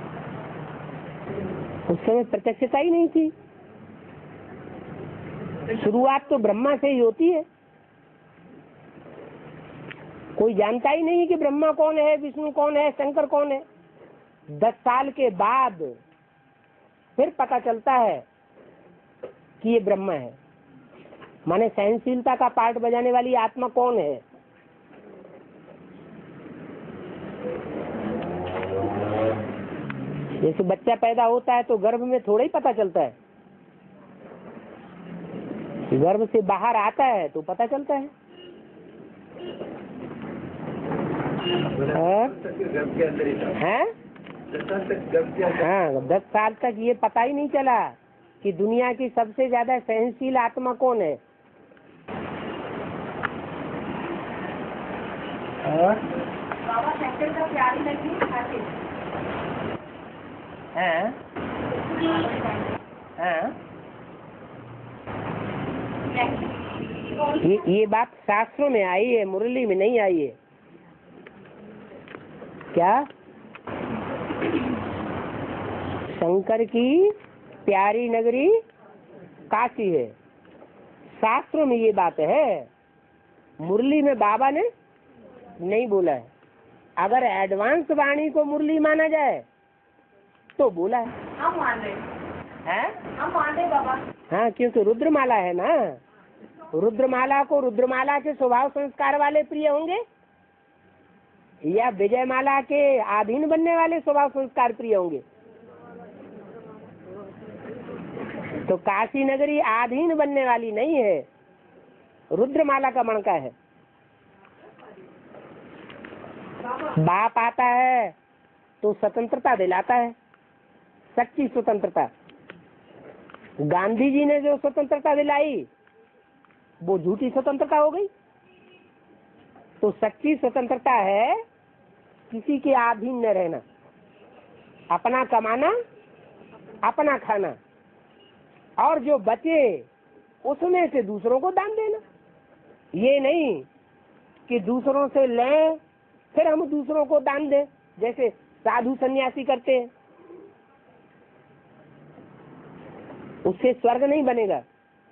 उस समय प्रत्यक्षता ही नहीं थी। शुरुआत तो ब्रह्मा से ही होती है। कोई जानता ही नहीं कि ब्रह्मा कौन है, विष्णु कौन है, शंकर कौन है। दस साल के बाद फिर पता चलता है कि ये ब्रह्मा है। माने सहनशीलता का पार्ट बजाने वाली आत्मा कौन है। जैसे बच्चा पैदा होता है तो गर्भ में थोड़ा ही पता चलता है, गर्भ से बाहर आता है तो पता चलता है। हैं? हाँ, दस साल तक ये पता ही नहीं चला कि दुनिया की सबसे ज्यादा सहनशील आत्मा कौन है। बाबा शंकर का प्यारी लगी हैं? हैं? ये ये बात शास्त्रों में आई है, मुरली में नहीं आई है। क्या? शंकर की प्यारी नगरी काशी है, शास्त्रों में ये बात है। मुरली में बाबा ने नहीं बोला है। अगर एडवांस वाणी को मुरली माना जाए तो बोला है। हम मान रहे है? हम मानते बाबा। हाँ, क्योंकि रुद्रमाला है ना, रुद्रमाला को रुद्रमाला के स्वभाव संस्कार वाले प्रिय होंगे या विजयमाला के अधीन बनने वाले स्वभाव संस्कार प्रिय होंगे? तो काशी नगरी अधीन बनने वाली नहीं है, रुद्रमाला का मणका है। बाप आता है तो स्वतंत्रता दिलाता है, सच्ची स्वतंत्रता। गांधी जी ने जो स्वतंत्रता दिलाई वो झूठी स्वतंत्रता हो गई। तो सच्ची स्वतंत्रता है किसी के अधीन न रहना, अपना कमाना, अपना खाना, और जो बचे उसमें से दूसरों को दान देना। ये नहीं कि दूसरों से लें फिर हम दूसरों को दान दें, जैसे साधु सन्यासी करते हैं। उससे स्वर्ग नहीं बनेगा,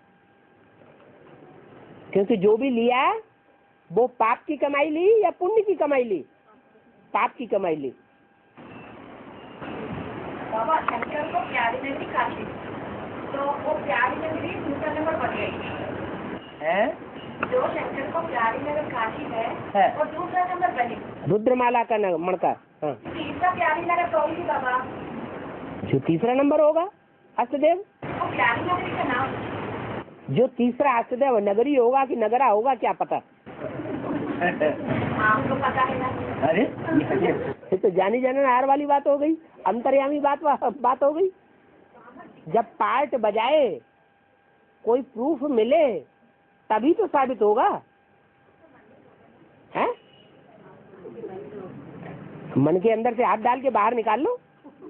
क्योंकि जो भी लिया वो पाप की कमाई ली या पुण्य की कमाई ली? पाप की कमाई ली। बाबा शंकर को प्यारी नगरी काशी, तो वो प्यारी नगरी दूसरा नंबर बन गई है। जो शंकर को प्यारी नगर काशी है, है। वो दूसरा नंबर बनी। रुद्रमाला का न- मणका। हाँ। तीसरा प्यारी नगर कौन सी बाबा? जो तीसरा नंबर होगा अष्टदेव। वो प्यारी नगरी का नाम। जो तीसरा अष्टदेव नगरी होगा कि नगरा होगा क्या पता? आपको पता है ना? अरे ये तो जानी जाने हार वाली बात हो गई, अंतर्यामी बात बात हो गई। जब पार्ट बजाए कोई प्रूफ मिले तभी तो साबित होगा, है? मन के अंदर से हाथ डाल के बाहर निकाल लो।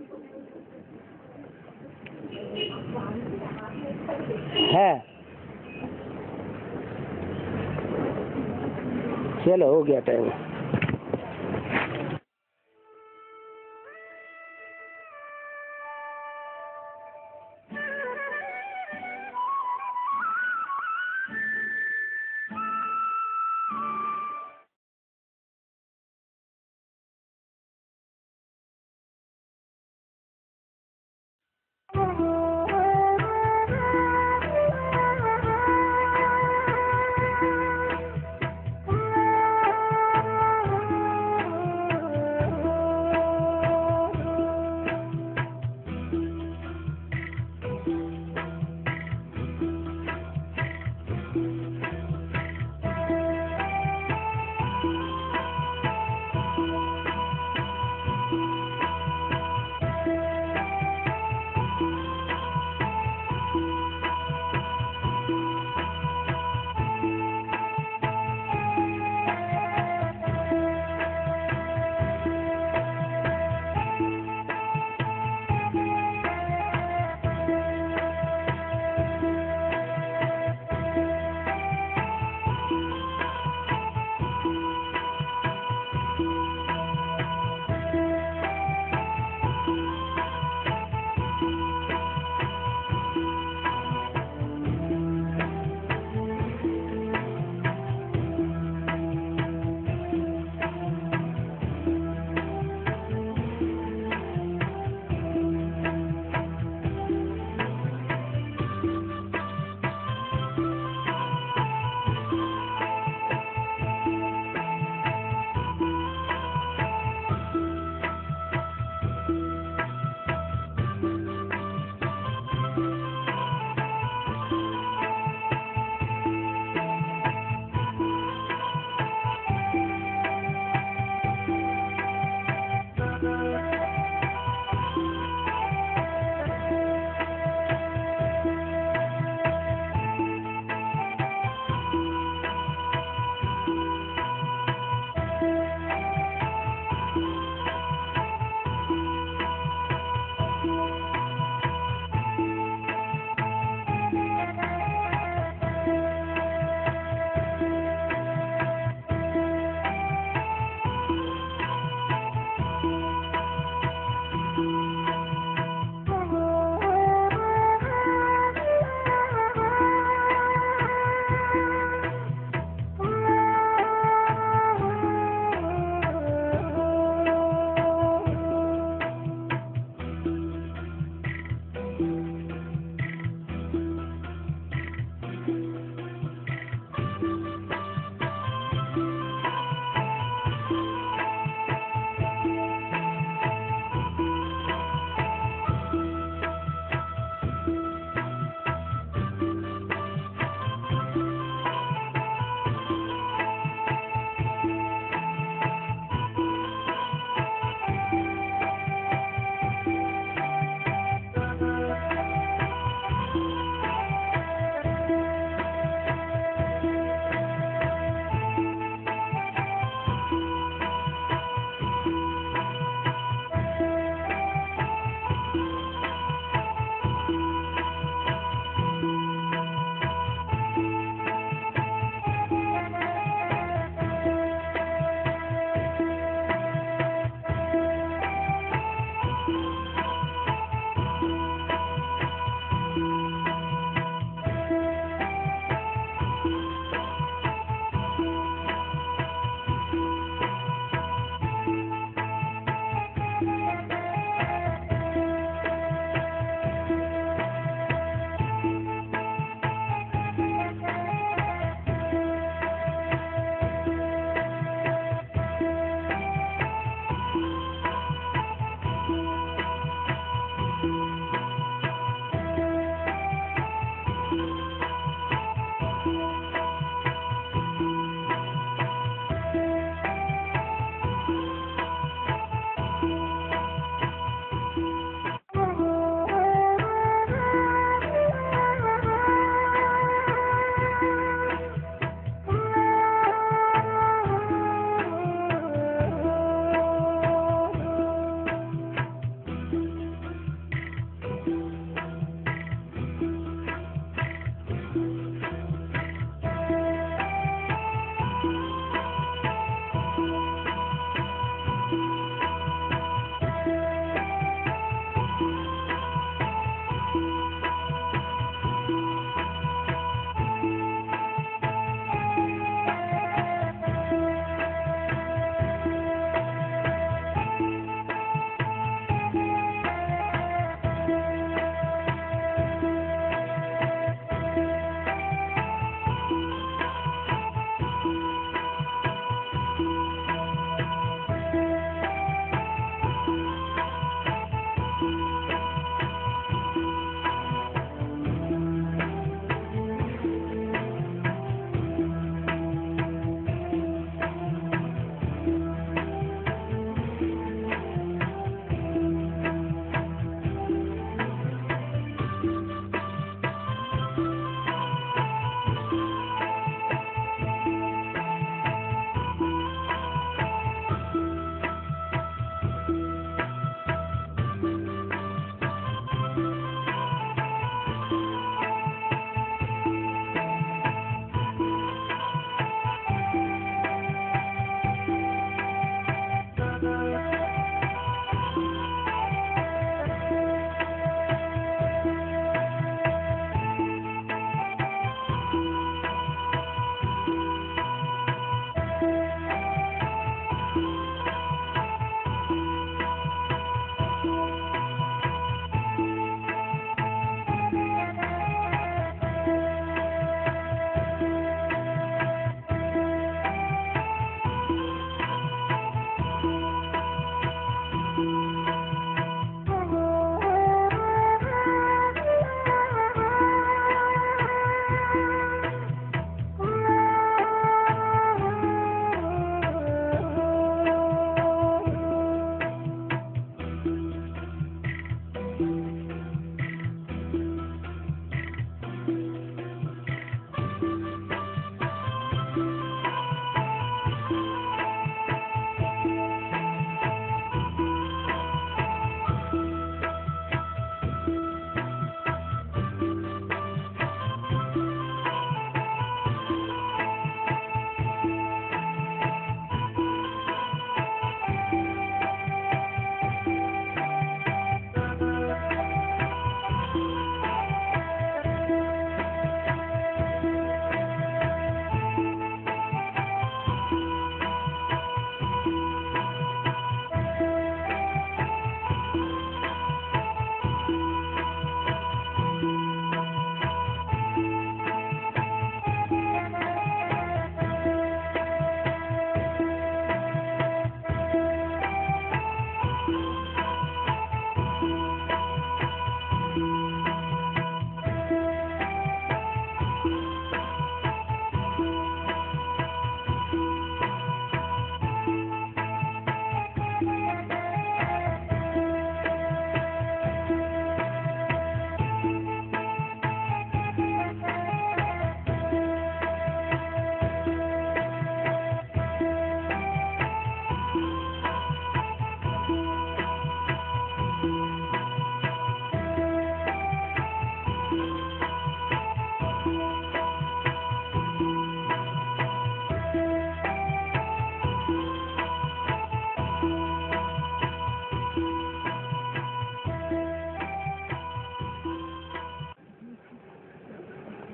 है, चलो हो गया टाइम।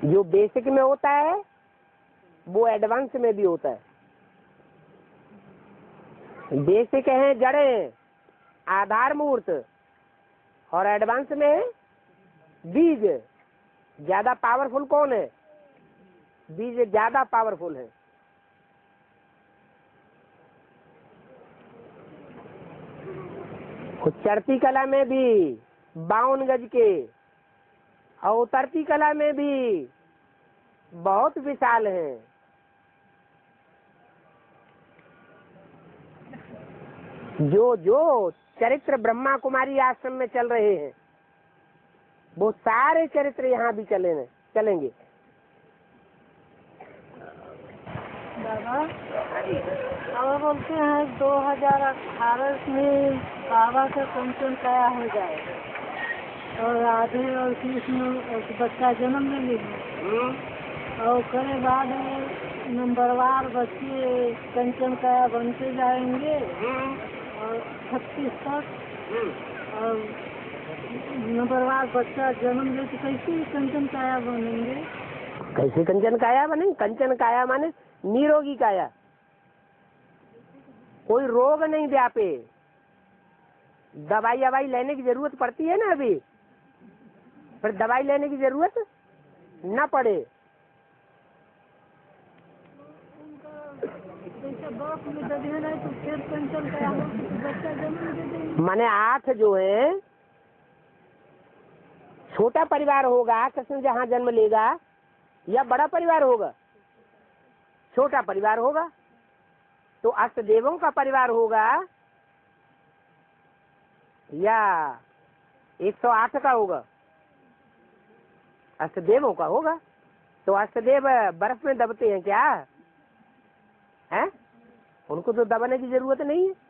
जो बेसिक में होता है वो एडवांस में भी होता है। बेसिक है जड़ें, आधार मूर्त, और एडवांस में है बीज। ज्यादा पावरफुल कौन है? बीज ज्यादा पावरफुल है। चढ़ती कला में भी बावन गज के और उतरती कला में भी बहुत विशाल है। जो जो चरित्र ब्रह्मा कुमारी आश्रम में चल रहे हैं वो सारे चरित्र यहाँ भी चले चलेंगे। बाबा बाबा बोलते हैं दो हजार अठारह में बाबा का कंचन काया हो जाएगा और राधे और कृष्ण बच्चा जन्म लेंगे और उसके बाद नंबरवार बच्चे कंचन काया बनते जाएंगे और छत्तीस तक और नंबरवार बच्चा जन्म लेते कैसे कंचन काया बनेंगे? कैसे कंचन काया बने? कंचन काया माने निरोगी काया, कोई रोग नहीं व्यापे। दवाई दवाई लेने की जरूरत पड़ती है ना, अभी फिर दवाई लेने की जरूरत न पड़े। माने आठ जो है छोटा परिवार होगा कृष्ण जहाँ जन्म लेगा या बड़ा परिवार होगा? छोटा परिवार होगा तो अष्ट देवों का परिवार होगा या एक सौ आठ का होगा? अष्ट देवों का होगा। तो अष्टदेव बर्फ में दबते हैं क्या है? उनको तो दबाने की जरूरत नहीं है।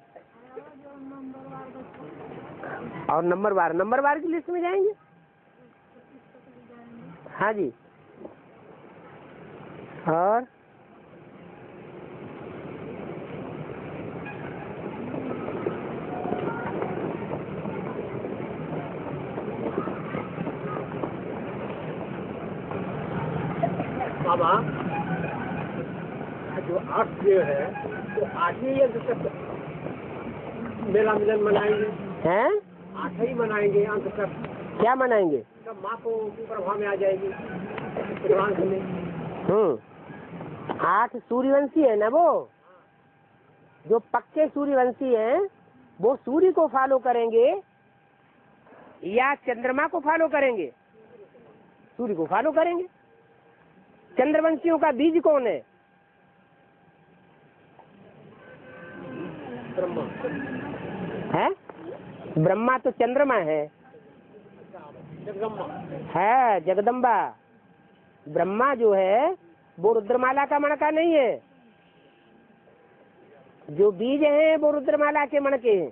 और नंबरवार नंबरवार की लिस्ट में जाएंगे। हाँ जी। और बाबा जो आठ देव है तो आठवीं यज्ञ तक मेला मिलन मनाएंगे हैं? आठ ही मनाएंगे अंत तक। क्या मनाएंगे? तब माँ को प्रभाव में आ जाएगी एडवांस में। हम्म आठ सूर्यवंशी है ना, वो जो पक्के सूर्यवंशी हैं वो सूर्य को फॉलो करेंगे या चंद्रमा को फॉलो करेंगे? सूर्य को फॉलो करेंगे। चंद्रवंशियों का बीज कौन है? ब्रह्मा है? ब्रह्मा तो चंद्रमा है। जगदम्बा है जगदम्बा। ब्रह्मा जो है वो रुद्रमाला का मणका नहीं है। जो बीज हैं वो रुद्रमाला के मणके हैं।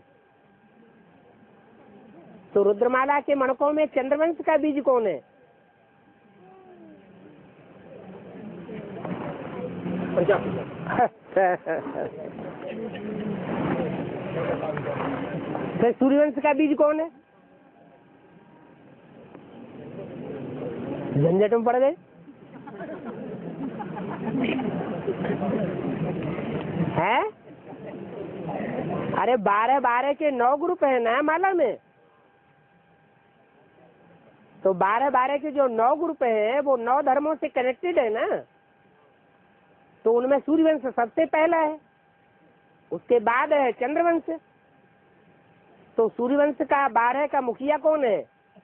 तो रुद्रमाला के मणकों में चंद्रवंश का बीज कौन है? फिर सूर्यवंश का बीज कौन है? झंझट में पड़ गए। है? अरे बारह बारह के नौ ग्रुप है ना माला में। तो बारह बारह के जो नौ ग्रुप हैं वो नौ धर्मों से कनेक्टेड है ना। तो उनमें सूर्यवंश सबसे पहला है, उसके बाद है चंद्रवंश। तो सूर्यवंश का बारह का मुखिया कौन है?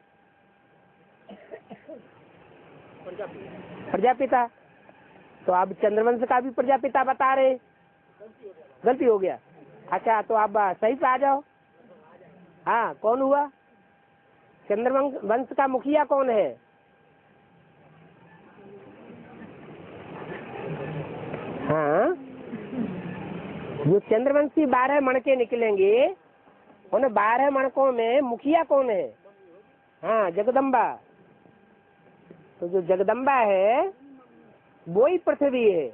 प्रजापिता। तो अब चंद्रवंश का भी प्रजापिता बता रहे। गलती हो गया। अच्छा तो आप सही पे आ जाओ। हाँ कौन हुआ? चंद्रवंश वंश का मुखिया कौन है? हाँ जो चंद्रवंशी बारह मणके निकलेंगे उन बारह मणकों में मुखिया कौन है? हाँ जगदम्बा। तो जो जगदम्बा है वो ही पृथ्वी है,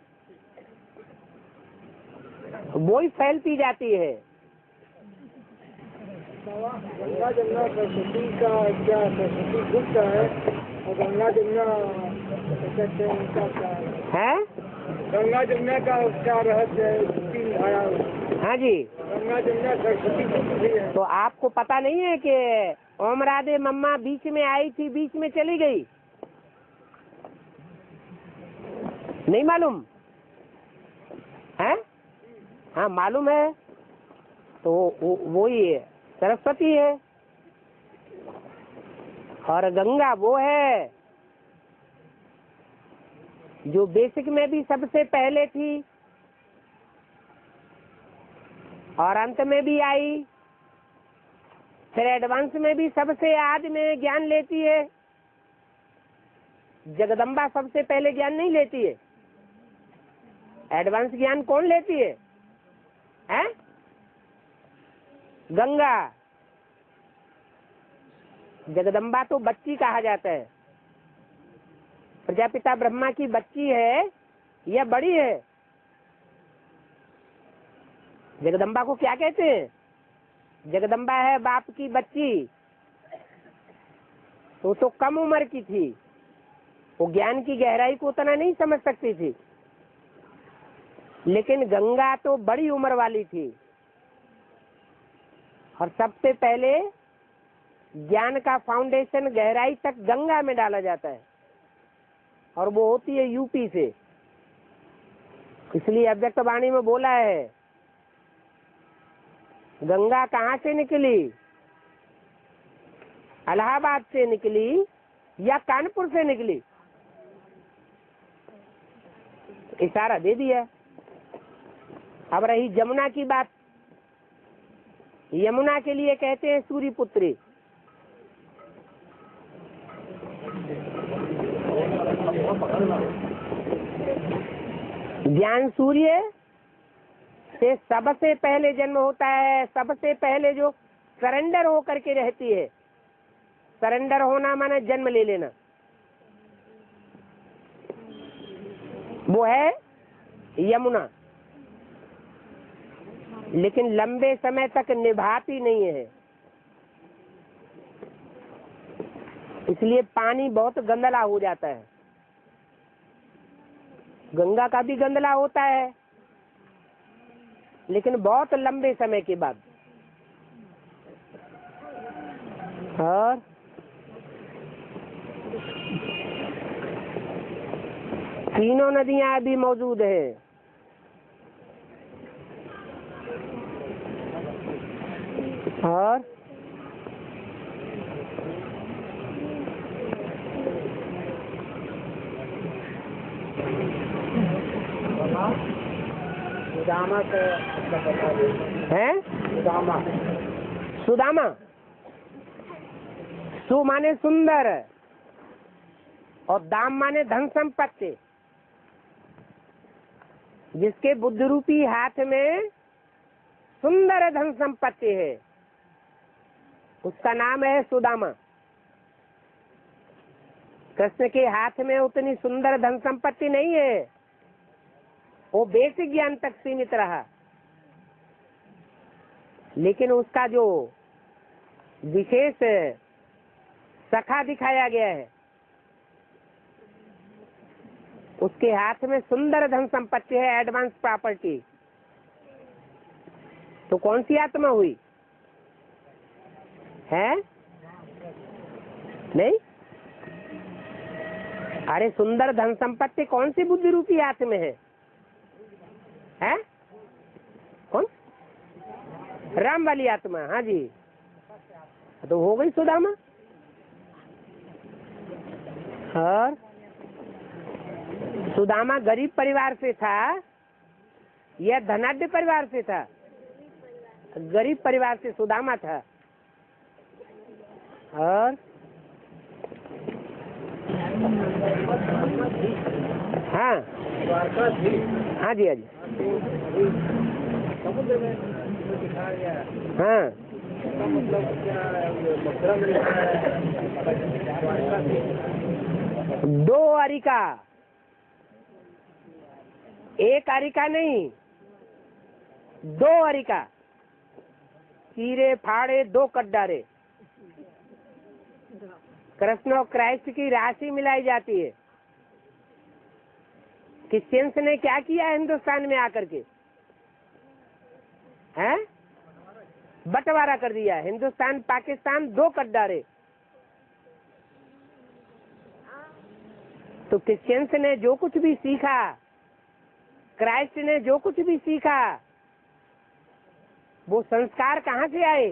वो ही फैलती जाती है। गंगा जमुना सरस्वती का क्या सरस्वती गुप्त है गंगा जमुना है? गंगा जमुना का क्या रहस्य है? तीन धारा। हाँ जी। गंगा जमुना सरस्वती भी है। तो आपको पता नहीं है कि ओम राधे मम्मा बीच में आई थी, बीच में चली गई? नहीं मालूम है? हाँ मालूम है। तो वो वो ही सरस्वती है, और गंगा वो है जो बेसिक में भी सबसे पहले थी और अंत में भी आई, फिर एडवांस में भी सबसे आदि में ज्ञान लेती है। जगदम्बा सबसे पहले ज्ञान नहीं लेती है, एडवांस ज्ञान कौन लेती है? हैं? गंगा। जगदम्बा तो बच्ची कहा जाता है। प्रजापिता ब्रह्मा की बच्ची है या बड़ी है? जगदम्बा को क्या कहते हैं? जगदम्बा है बाप की बच्ची। तो तो कम उम्र की थी, वो ज्ञान की गहराई को उतना नहीं समझ सकती थी। लेकिन गंगा तो बड़ी उम्र वाली थी, और सबसे पहले ज्ञान का फाउंडेशन गहराई तक गंगा में डाला जाता है, और वो होती है यूपी से। इसलिए अव्यक्त वाणी में बोला है, गंगा कहाँ से निकली? इलाहाबाद से निकली या कानपुर से निकली? इशारा दे दिया। अब रही जमुना की बात। यमुना के लिए कहते हैं सूर्य पुत्री। ज्ञान सूर्य से सबसे पहले जन्म होता है, सबसे पहले जो सरेंडर होकर के रहती है। सरेंडर होना माने जन्म ले लेना, वो है यमुना। लेकिन लंबे समय तक निभाती नहीं है, इसलिए पानी बहुत गंदला हो जाता है। गंगा का भी गंदला होता है, लेकिन बहुत लंबे समय के बाद। और तीनों नदियां अभी मौजूद हैं। और सुदामा से है? सुदामा। सुदामा। सु माने सुंदर और दाम माने धन संपत्ति। जिसके बुद्ध रूपी हाथ में सुंदर धन संपत्ति है, उसका नाम है सुदामा। कृष्ण के हाथ में उतनी सुंदर धन संपत्ति नहीं है, वो बेसिक ज्ञान तक सीमित रहा। लेकिन उसका जो विशेष सखा दिखाया गया है, उसके हाथ में सुंदर धन संपत्ति है, एडवांस प्रॉपर्टी। तो कौन सी आत्मा हुई है? नहीं, अरे सुंदर धन संपत्ति कौन सी बुद्धि रूपी हाथ में है? है कौन? राम वाली आत्मा। हाँ जी, तो हो गई सुदामा। और सुदामा गरीब परिवार से था या धनाढ्य परिवार से था? गरीब परिवार से सुदामा था। और हाँ हाँ जी, हाँ जी, समुद्र में दिखाया गया है। हाँ इसका मतलब क्या मथुरा में दो अरिका, एक अरिका नहीं, दो अरिका, चीरे फाड़े दो कड्डारे। कृष्ण और क्राइस्ट की राशि मिलाई जाती है। क्रिश्चियंस ने क्या किया हिंदुस्तान में आकर के, हैं? बंटवारा कर दिया। हिंदुस्तान पाकिस्तान दो कर डाले। तो क्रिश्चियंस ने जो कुछ भी सीखा, क्राइस्ट ने जो कुछ भी सीखा, वो संस्कार कहाँ से आए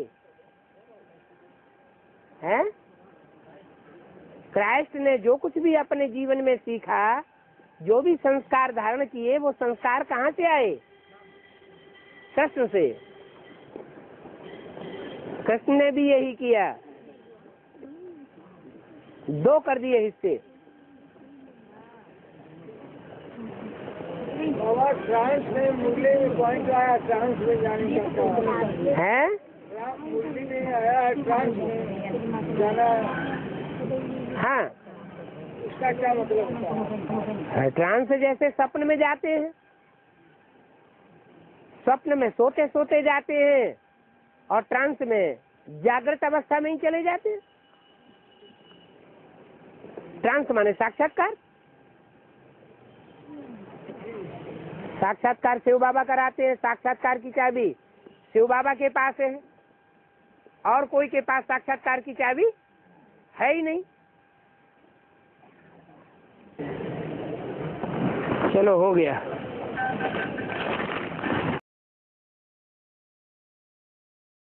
हैं? क्राइस्ट ने जो कुछ भी अपने जीवन में सीखा, जो भी संस्कार धारण किए, वो संस्कार कहाँ से आए? कृष्ण से। कृष्ण ने भी यही किया, दो कर दिए हिस्से। बाबा ट्रांस में मुरली में पॉइंट आया, ट्रांस में जाने का है। मुरली में आया है, ट्रांस में जाना। हाँ, इसका क्या मतलब होता है? ट्रांस जैसे सपन में जाते हैं, स्वप्न में सोते सोते जाते हैं, और ट्रांस में जागृत अवस्था में ही चले जाते हैं। ट्रांस माने साक्षात्कार। साक्षात्कार शिव बाबा कराते हैं। साक्षात्कार की चाबी शिव बाबा के पास है, और कोई के पास साक्षात्कार की चाबी है ही नहीं। चलो हो गया।